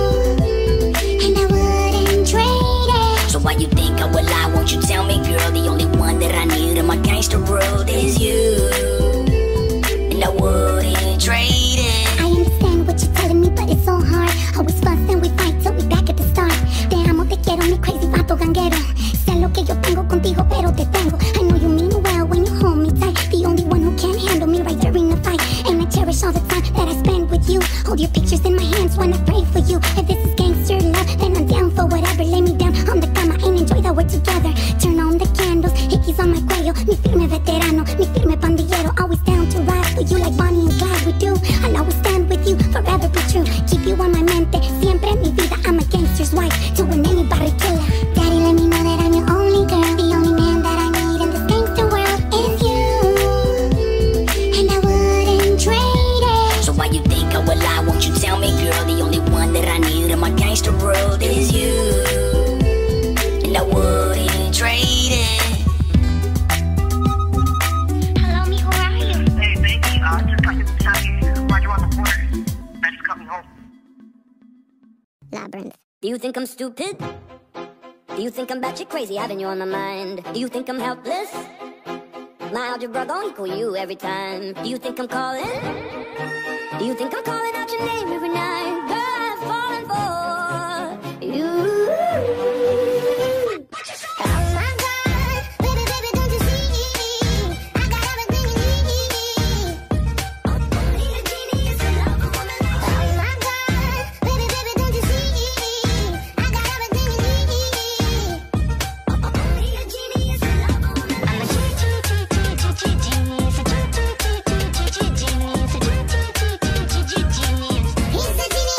Speaker 8: And I wouldn't trade it.
Speaker 7: So why you think I would lie? Won't you tell me, girl? The only one that I need in my gangster world is you. And I wouldn't trade it.
Speaker 8: I understand what you're telling me, but it's so hard. Always fuss and we fight, so we back at the start. Te amo, te quiero, mi crazy vato ganguero. Sé lo que yo tengo contigo, pero te tengo. I know you mean well when you hold me tight. The only one who can handle me right during the fight. And I cherish all the time that I spend with you. Hold your pictures in my hands when I pray for you. If this is gangster love, then I'm down for whatever. Lay me down on the cama and enjoy that we're together. Turn on the candles, hickeys on my cuello. Mi firme veterano, mi firme pandillero. Always down to ride for you like Bonnie and Clyde we do. I'll always stand with you, forever be true. Keep you on my mente, siempre en mi vida. I'm a gangster's wife, to an anybody killer. Daddy, let me know that I'm your only girl. The only man that I need in this gangster world is you. And I wouldn't trade it.
Speaker 7: So why you think I would lie? Won't you tell me, girl? The only one that I need in my gangster world is you. And I wouldn't trade it.
Speaker 8: Hello, me, who are you?
Speaker 9: Hey, baby, I just got you to tell you why you on the border. Better coming home.
Speaker 8: Labyrinth.
Speaker 5: Do you think I'm stupid? Do you think I'm batshit crazy having you on my mind? Do you think I'm helpless? My algebra gon' equal you every time. Do you think I'm calling? Do you think I'm calling out your name every night? Girl, I'm falling for you.
Speaker 8: Oh my God, baby, baby, don't you see? I got everything you need. Only a genius can love a woman like you. Oh my God, baby, baby, don't you see? I got everything you need. Only a genius can love a woman like you. I'm a genius,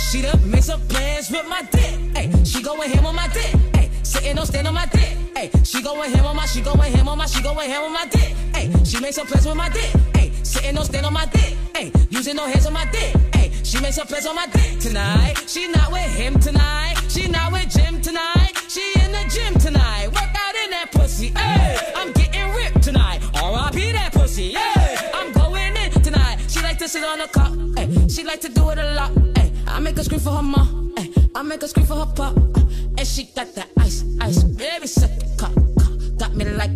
Speaker 12: She done make some plans with my dick. Ay, she going ham on my dick. Ay, sitting on stand on my dick. Ay, she going ham on my, she going ham on my, she going ham on my dick. Ay, she make some plans with my dick. Ay, sitting on stand on my dick. Ay, using no hands on my dick. Ay, she make some plans on my dick tonight. She not with him tonight. She not with Jim tonight. She in the gym tonight. Work out in that pussy. Ay, I'm getting ripped tonight. R.I.P. that pussy. Ay, I'm going in tonight. She like to sit on the cup. Ay, she like to do it a lot. Ay, I make her scream for her mom. Ay, I make her scream for her pop. And she got that ice, ice. Baby, suck the cock. Got me like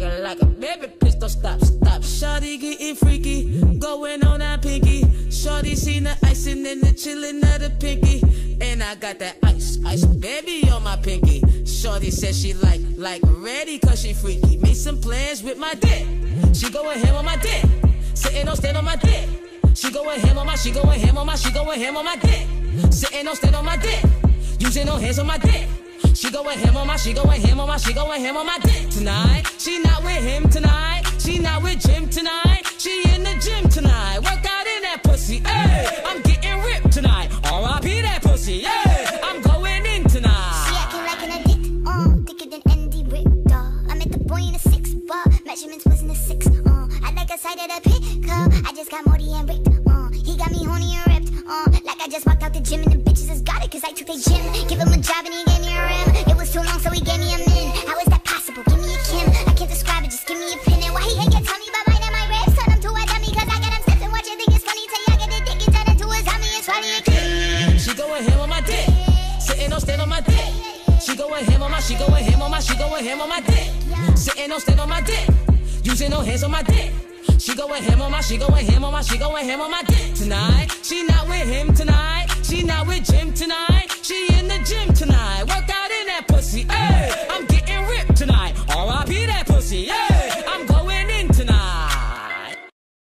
Speaker 12: a baby, please don't stop. Shawty getting freaky, going on that pinky. Shawty seen the icing and the chillin' of the pinky. And I got that ice, ice, baby on my pinky. Shawty said she like ready cause she freaky. Made some plans with my dick. She going ham on my dick. Sitting on stand on my dick. She going ham on my, she going ham on my, she going ham on my dick. Sitting on stand on my dick. Using no hands on my dick. She going ham on my, she going ham on my, she going ham on my dick tonight. She not with him tonight. She not with Jim tonight. She in the gym tonight. Work out in that pussy. Ay, I'm getting ripped tonight. R.I.P. that pussy. Ay, I'm going in tonight.
Speaker 8: She acting like an addict, thicker than Andy Richter. I met the boy in a 6', measurements was in a 6. I like a side of the pick, I just got Morty and ripped. He got me horny and ripped. Like I just walked out the gym and the bitches has got it cause I took their gym. Give him a job and he gave me a rim. It was too long so he gave me a min. How is that possible? Give me a Kim. I can't describe it, just give me a pin. And why he ain't get tell me about mine and my ribs? Turn him to a dummy cause I got him steps and watch you think it's funny till y'all get it dick and turn into a zombie and try to get.
Speaker 12: She going ham on my dick. Sitting on stand on my dick. She going ham on my, she going ham on my, she going ham on my dick. Sitting on stand on my dick. Using no hands on my dick. She going ham on my, she going ham on my, she going ham on my dick tonight. She not with him tonight. She not with Jim tonight. She in the gym tonight. Work out in that pussy. Ay, I'm getting ripped tonight. R.I.P. that pussy. Ay, I'm going in tonight.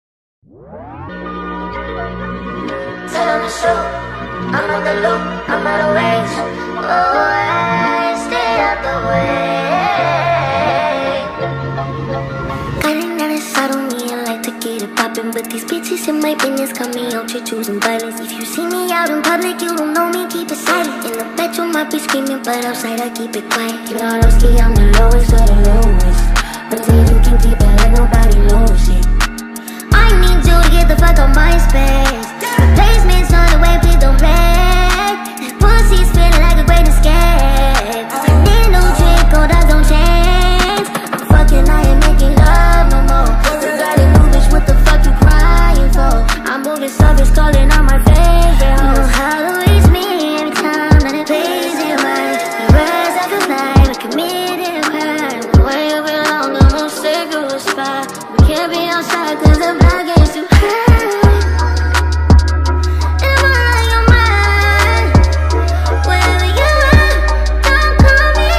Speaker 8: Turn on the show. I'm on the loop. I'm out of range. Oh, stay out the way. But these bitches in my business got me out here choosing violence. If you see me out in public, you don't know me, keep it silent. In the bedroom, I be screaming, but outside I keep it quiet. You know, Lowski, I'm the lowest of the lowest. But then you can keep it like nobody knows it. I need you to get the fuck out my space. Replacements on the way, please don't play. Pussy's feeling like a great escape. Need no trick, or that don't change. I'm fucking, I ain't making love no more. What the fuck you crying for? I'm moving stuff, it's calling on my face. You know how to waste me every time that it plays it right. The words of the night, we committed crime. The way you belong, I'm gonna stay to a spot. We can't be outside cause the block is too high. Am I on your mind? Wherever you are, don't call me.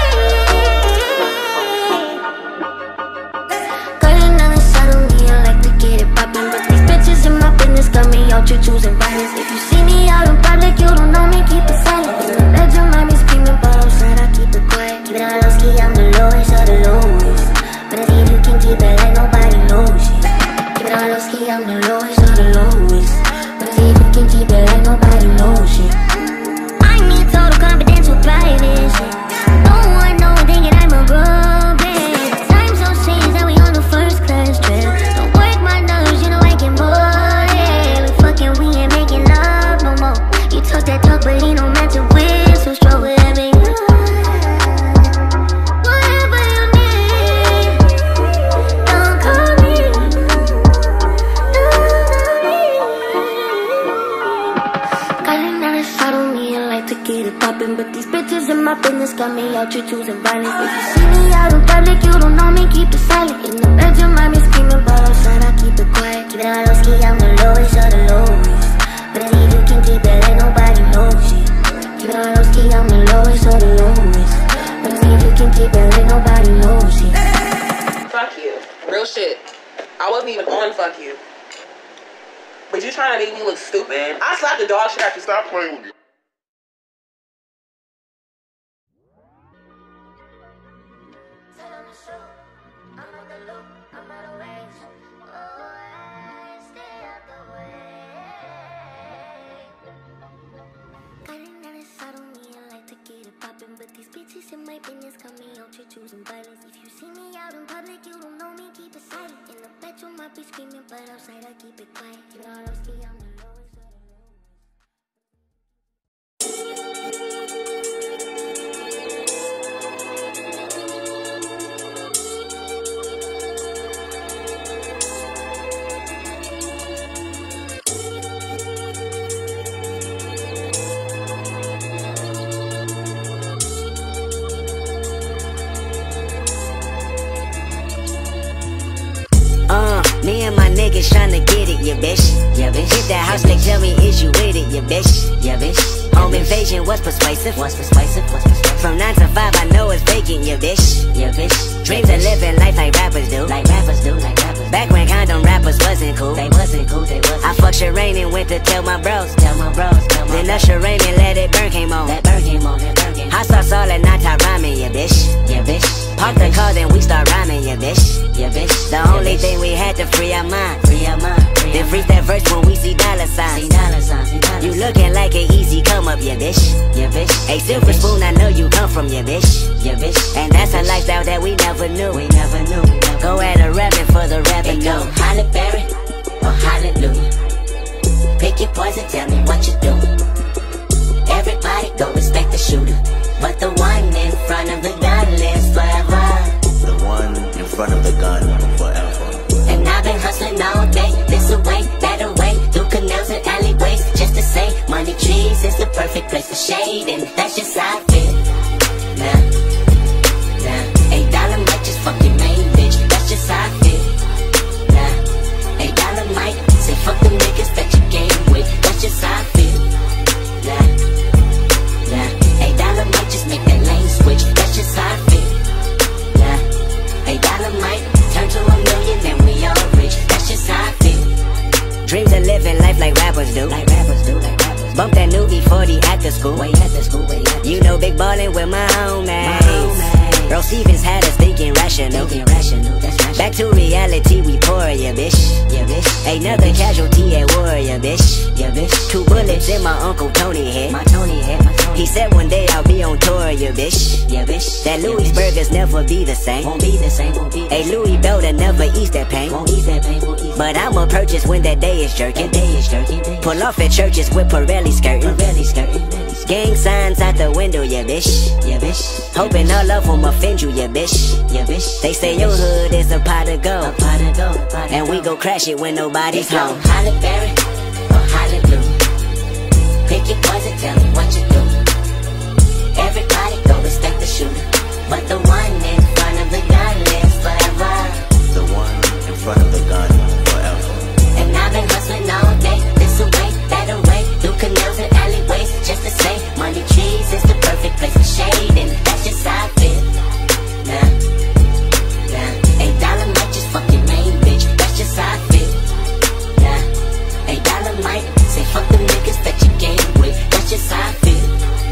Speaker 8: Got another side of me, I like to get it poppin', but these bitches in my business got me out here choosing violence. If you see me out in public, you don't know me, keep it silent. In the bedroom, I be screaming, but outside I keep it quiet. Keep it on Lowski, I'm the lowest of the lowest. But I think you can keep it like nobody knows it. Keep it on Lowski, I'm the lowest of the lowest. But I think you can keep it like nobody knows it. I need total confidential privacy. No one know, thinking I'm a robot. Time so strange that we on the first class trip. Don't work my nerves, you know I get bored. Yeah, we fucking, we ain't making love no more. You talk that talk, but he don't match it with. So strong whatever you want. Whatever you need, don't call me. Got another side on me, I like to get it poppin', but these bitches in my business got me out here choosing violence. If you see me out in public, you don't know me, keep it silent. In the bedroom, I be screaming, but outside I keep it quiet. Keep it on Lowski, I'm the lowest of the lowest. But I think you can keep it like nobody knows it. Keep it on Lowski, I'm the lowest of the lowest. But I think you can keep it like nobody knows it.
Speaker 13: Fuck you. Real shit. I wasn't even on fuck you. But you trying to make me look stupid? I slapped the dog shit after stop playing with you.
Speaker 8: in my business, cut me out, you're choosing violence. If you see me out in public, you don't know me, keep it silent. In the bedroom, I be screaming, but outside, I keep it quiet. You know, I'm the lowest.
Speaker 7: Me and my niggas tryna get it, yeah bitch. Yeah bitch. Hit that house, like tell me is you with it, yeah bitch. Yeah bitch. Home invasion was persuasive. From 9 to 5 I know it's vacant, yeah bitch. Yeah bitch. Dreams of living life like rappers do. Back when condom rappers wasn't cool. They wasn't cool. I fucked Shireen and went to tell my bros. Then Usher Raymond Let It Burn came on. Hot sauce all at night top rhyming, yeah bitch. Yeah bitch. Park the car then we start rhyming, yeah bitch. Yeah bitch. The only thing we had to free our mind. Then freeze that verse when we see dollar signs. You looking like an easy come up, yeah bitch. Yeah bitch. Hey Silver Spoon, I know you come from, yeah bitch. Yeah bitch. And that's a lifestyle that we never knew. Go at a rapping for the revenue. Go Halle Berry or Hallelujah. Pick your poison, tell me what you do. Everybody go respect the shooter, but the one in front of the gun lives forever.
Speaker 14: The one in front of the gun forever.
Speaker 7: And I've been hustling all day, this away, that away, through canals and alleyways, just to say, money trees is the perfect place for shade, and that's just how I feel. Nah, $8 might just fuck your main bitch, that's just how I feel. Nah, $8 might say fuck the niggas that you game with, that's just how I feel. $8 might just make that lane switch, that's just how I feel. $8 might turn to $1 million and we all rich, that's just how I feel. Dreams of living life like rappers do. Bump that new E40 at the school. You know big ballin' with my homies. Bro Stevens had us thinking rational. Back to reality, we pour, yeah bitch. Another casualty at war, yeah bitch. 2 bullets in my Uncle Tony head. He said one day I'll be on tour, yeah bitch. That Louis burgers never be the same. Hey, Louis Belder never eats that pain. But I'ma purchase when that day is jerking. Pull off at churches with Pirelli skirting. Gang signs out the window, yeah bitch. Hoping all of them offend you, yeah bitch. They say your hood is a pot of gold, and we go crash it when nobody's home. Halle Berry or Hallelujah. Pick your poison, tell me what you do. Everybody go respect the shooter, but the one in front of the gun lives forever.
Speaker 14: The one in front of the gun forever.
Speaker 7: And I've been hustling all day, this away, that away, through canals and alleyways, just to say, money trees is the perfect place for shade, and that's just how I feel. Nah, $8 might just fuck your main bitch, that's just how I feel. Nah, $8 might say fuck the niggas that you game with, that's just how I feel.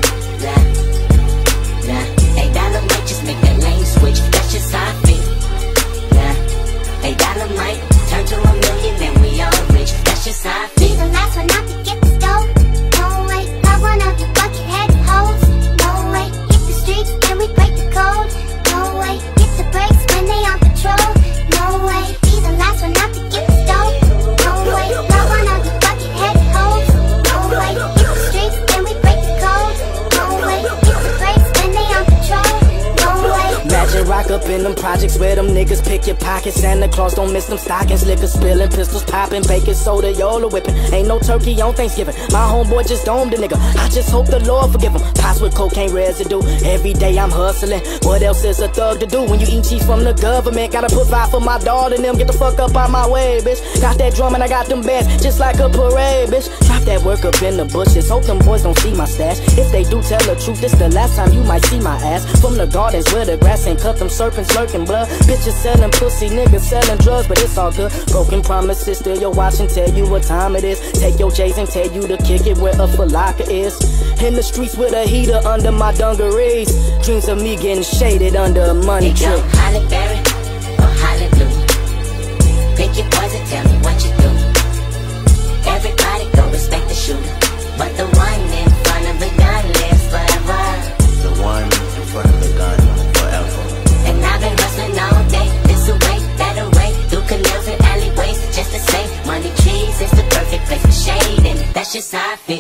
Speaker 7: Nah, $8 might just make that lane switch, that's just how I feel. Nah, $8 might turn to $1 million and we all rich, that's just how I feel.
Speaker 8: Be the last one out to get the stove. No way, not one of you bucket-head hoes. No way, hit the streets and we break the code. No way, hit the brakes when they on patrol. No way, be the last one out to get the stove. No way, not one of you bucket-head hoes. No way, hit the streets and we break the code. No way, hit the brakes when they on patrol. No way.
Speaker 15: Imagine rock up in them projects where them niggas pick your pockets. Santa Claus don't miss them stockings. Liquor spilling, pistols popping, baking soda, Yola whipping. Ain't no turkey on Thanksgiving. My homeboy just domed a nigga. I just hope the Lord forgive him. Pots with cocaine residue. Every day I'm hustling. What else is a thug to do when you eat cheese from the government? Gotta provide for my daughter and them. Get the fuck up out my way, bitch. Got that drum and I got them bands just like a parade, bitch. Drop that work up in the bushes. Hope them boys don't see my stash. If they do, tell the truth. This the last time you might see my ass. From the gardens where the grass ain't cut, them serpents lurking blood. Bitches selling pussy, niggas selling drugs, but it's all good. Broken promises, still your watch and tell you what time it is. Take your J's and tell you to kick it where a falaka is. In the streets with a heater under my dungarees. Dreams of me getting shaded under a money tree.
Speaker 7: Halle Berry or Hallelujah. Pick your poison, tell me what you do. Everybody go respect the shooter, but the one in front of the gun lives forever.
Speaker 14: The one in front of the
Speaker 16: just how I feel.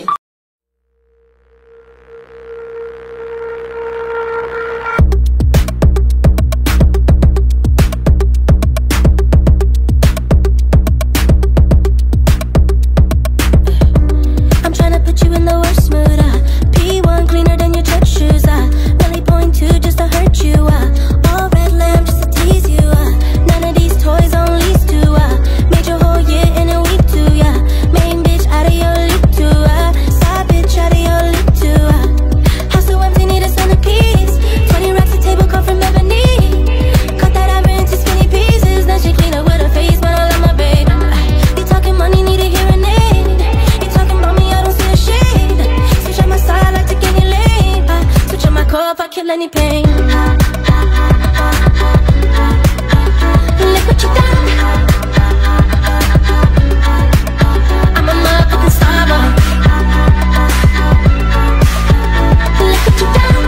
Speaker 1: I'm tryna put you in the worst mood. P1 cleaner than your church shoes. Really point to just to hurt you. All red lamb just to tease you. None of these toys on lease to. Made your whole year in a week too. Main bitch out of your league too. Side bitch out of your league too. House so empty, need a centerpiece. 20 racks a table come from ebony. Cut that ivory into skinny pieces. Then she clean up with her face, but I love my baby. You talking money, need a hearing aid. You talking about me, I don't see a shade. Switch on my side, I take any lane. Switch on my core if I kill any pain. Look what you done. I'm a motherfucking star boy. Look what you done.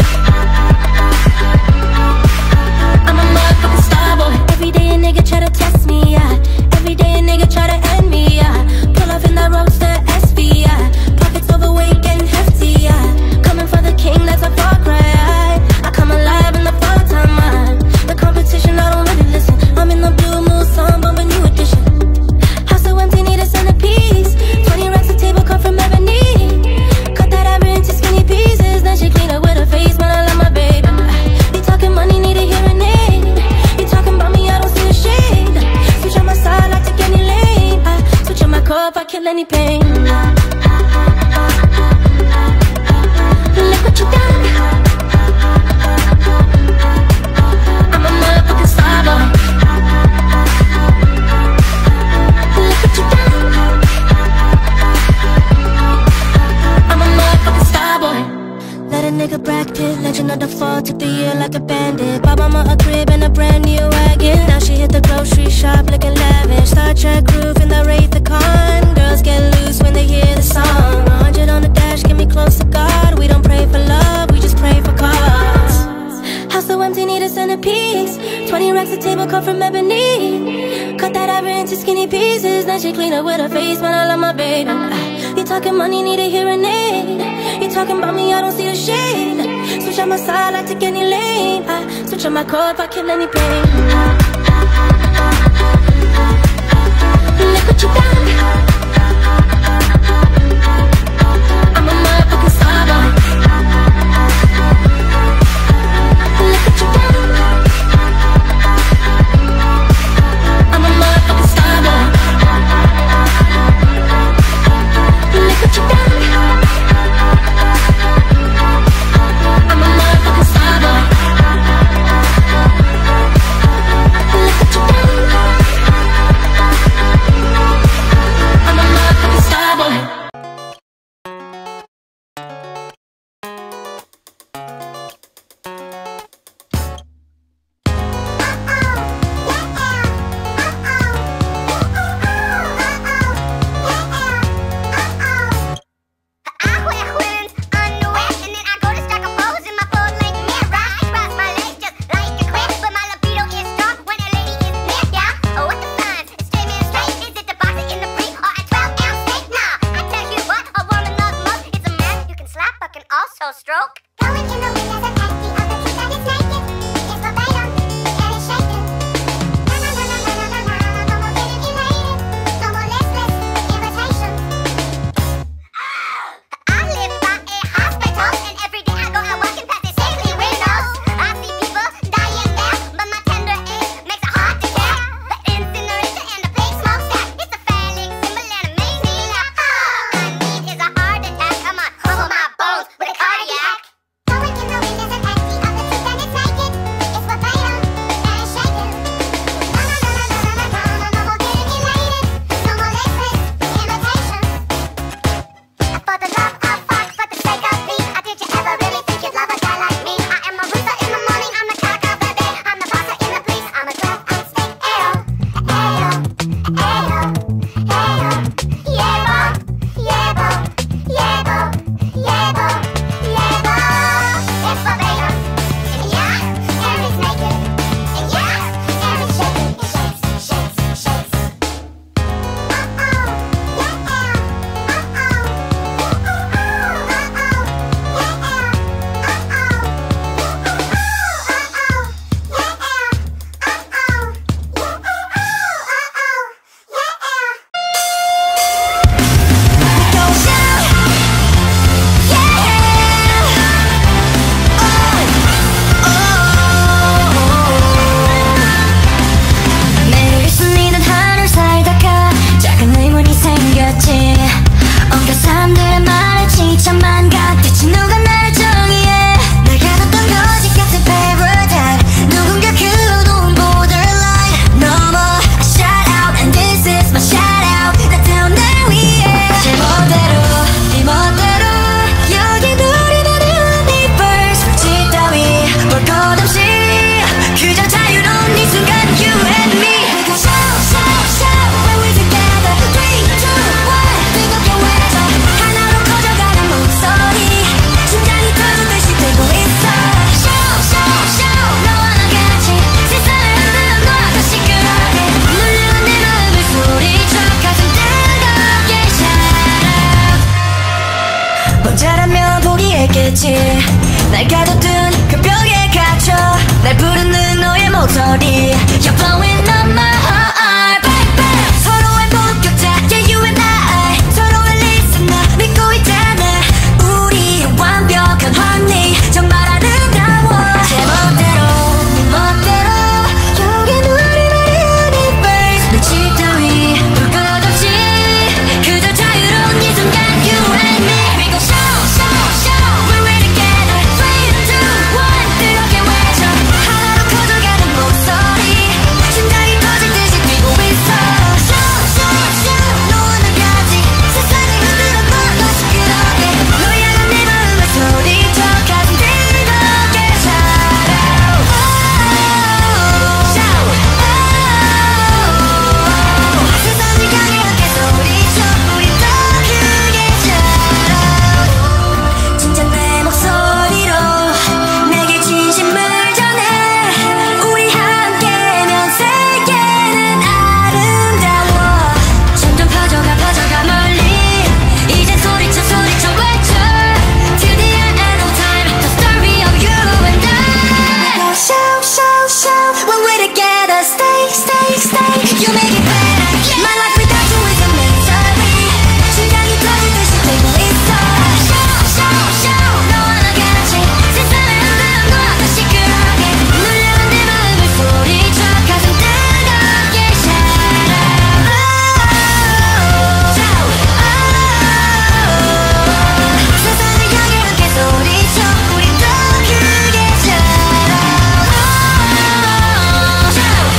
Speaker 1: I'm a motherfucking star boy. Every day a nigga try to test me, every day a nigga try to end me, pull off in that roadster SV, pockets overweight getting hefty, coming for the king, that's a far cry. I come alive in the fall time, the competition, I don't really listen. I'm in the blue moon, song, bumping new edition. House so empty, need a centerpiece. 20 racks a table come from ebony. Cut that ivory into skinny pieces. Then she clean up with her face, man, I love my baby. You talking money, need a hearing aid. You talking about me, I don't see a shade. Switch on my side, I take any lane. Switch on my core if I kill any pain. Look what you done. I'm a motherfucking star boy. Look what you done. I'm a motherfucking star boy. Let a nigga Brad Pitt, legend of the fall, took the year like a bandit. Bought mama a crib and a brand new wagon. Now she hit the grocery shop looking lavish. Star Trek roof in the Wraith the Con. Girls get loose when they hear the song. 100 on the dash, get me close to God. We don't pray for love, we just pray for cause. House so empty, need a centerpiece. 20 racks a table come from ebony. Cut that ivory into skinny pieces. Then she clean up with her face, man, I love my baby. You talking money, need a hearing aid. You talking about me, I don't see a shade. Switch on my side, I take any lane. Switch on my core if I kill any pain. Look what you done. I'm a motherfucking star boy. Look what you done. I'm a motherfucking star boy. Look what you done. I'm a motherfucking star boy. Look what you done. I'm a motherfucking star boy.
Speaker 8: Also stroke. Going in the wind as an empty of the truth that is naked. It's verbatim, and it's shaken. Na na na na na na na na. No more getting elated. No more listless irritation. I live by a hospital, and every day I go out walking past these sickly windows. I see people dying there, but my tender aim makes it hard to care. The incinerator and the big smokestack. It's a failing symbol and it makes me laugh. All I need is a heart attack. Come on, hold my bones with a cardiac.
Speaker 6: 혼자라면 포기했겠지. 날 가둬둔 그 벽에 갇혀 날 부르는 너의 목소리. You're blowing up my heart, baby. 서로의 본격자, yeah you and I. 서로의 listener 믿고 있잖아. 우리의 완벽한 harmony 정말 아름다워. 제 멋대로 네 멋대로 여기 누구리 말이야 내 집 따위 볼 것 없이 그저 자유로운 이 순간 you and me. We go show show show when we're together. 3, 2, 1 뜨겁게 외쳐 하나로 커져가는 목소리. 심장이 터질 듯이 뛰고 있어. Show show show 너와 나까지 세상을 흔들어 봐 다시 그렇게 너를 향한 내 마음을 소리쳐 가슴 뜨겁게 살아. Shout 세상을 향해 함께 소리쳐 우리 더 크게 살아. 진짜 내 목소리로 내게 진심을 전해. 우리 함께면 세계는 아름다워. 점점 퍼져가 멀리 이젠 소리쳐 외쳐 Till the end of time the story of you and I. We go shout shout shout when we're together. Stay stay stay you make it better. My life without you is a misery. 심장이 터질 듯이 뛰고 있어. Shout shout shout 너와 나 같이 세상을 흔들어 놔 다시 그렇게 놀라운 내 마음을 소리쳐 가슴 뜨겁게 살아. Shout 세상을 향해 함께 소리쳐 우리 더 크게 살아. Shout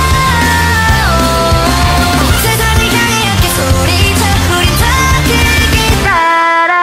Speaker 6: 세상을 향해 함께 소리쳐 우리 더 크게 살아.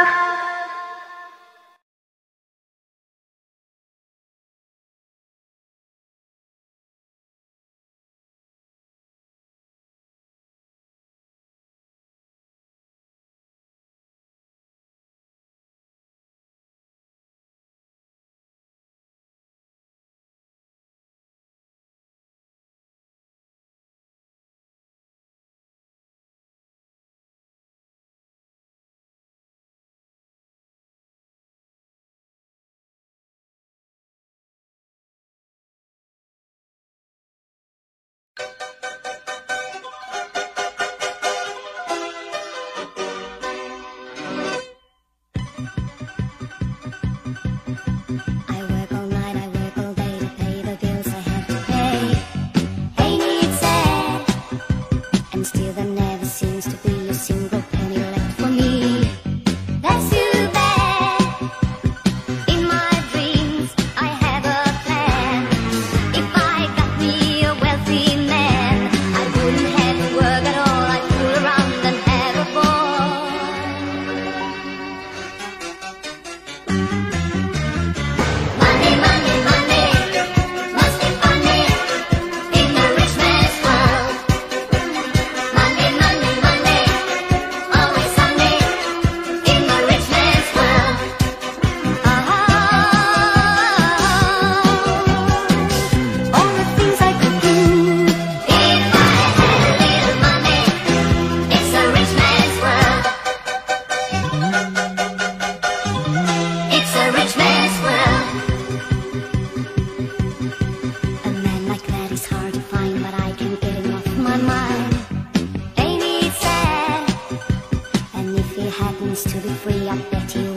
Speaker 8: I work all night, I work all day to pay the bills I have to pay. Ain't it sad? And still there never seems to be a single penny left for me. That's too bad. In my dreams, I have a plan. If I got me a wealthy man, I wouldn't have to work at all. I'd fool around and have a ball. Money, money, money, must be funny in the rich man's world. Money, money, money, always sunny in the rich man's world. All the things I could do if I had a little money. It's a rich man's world. It's a rich man's world. A man like that is hard to find, but I can't get him off my mind. Ain't it sad? And if he happens to be free, I bet he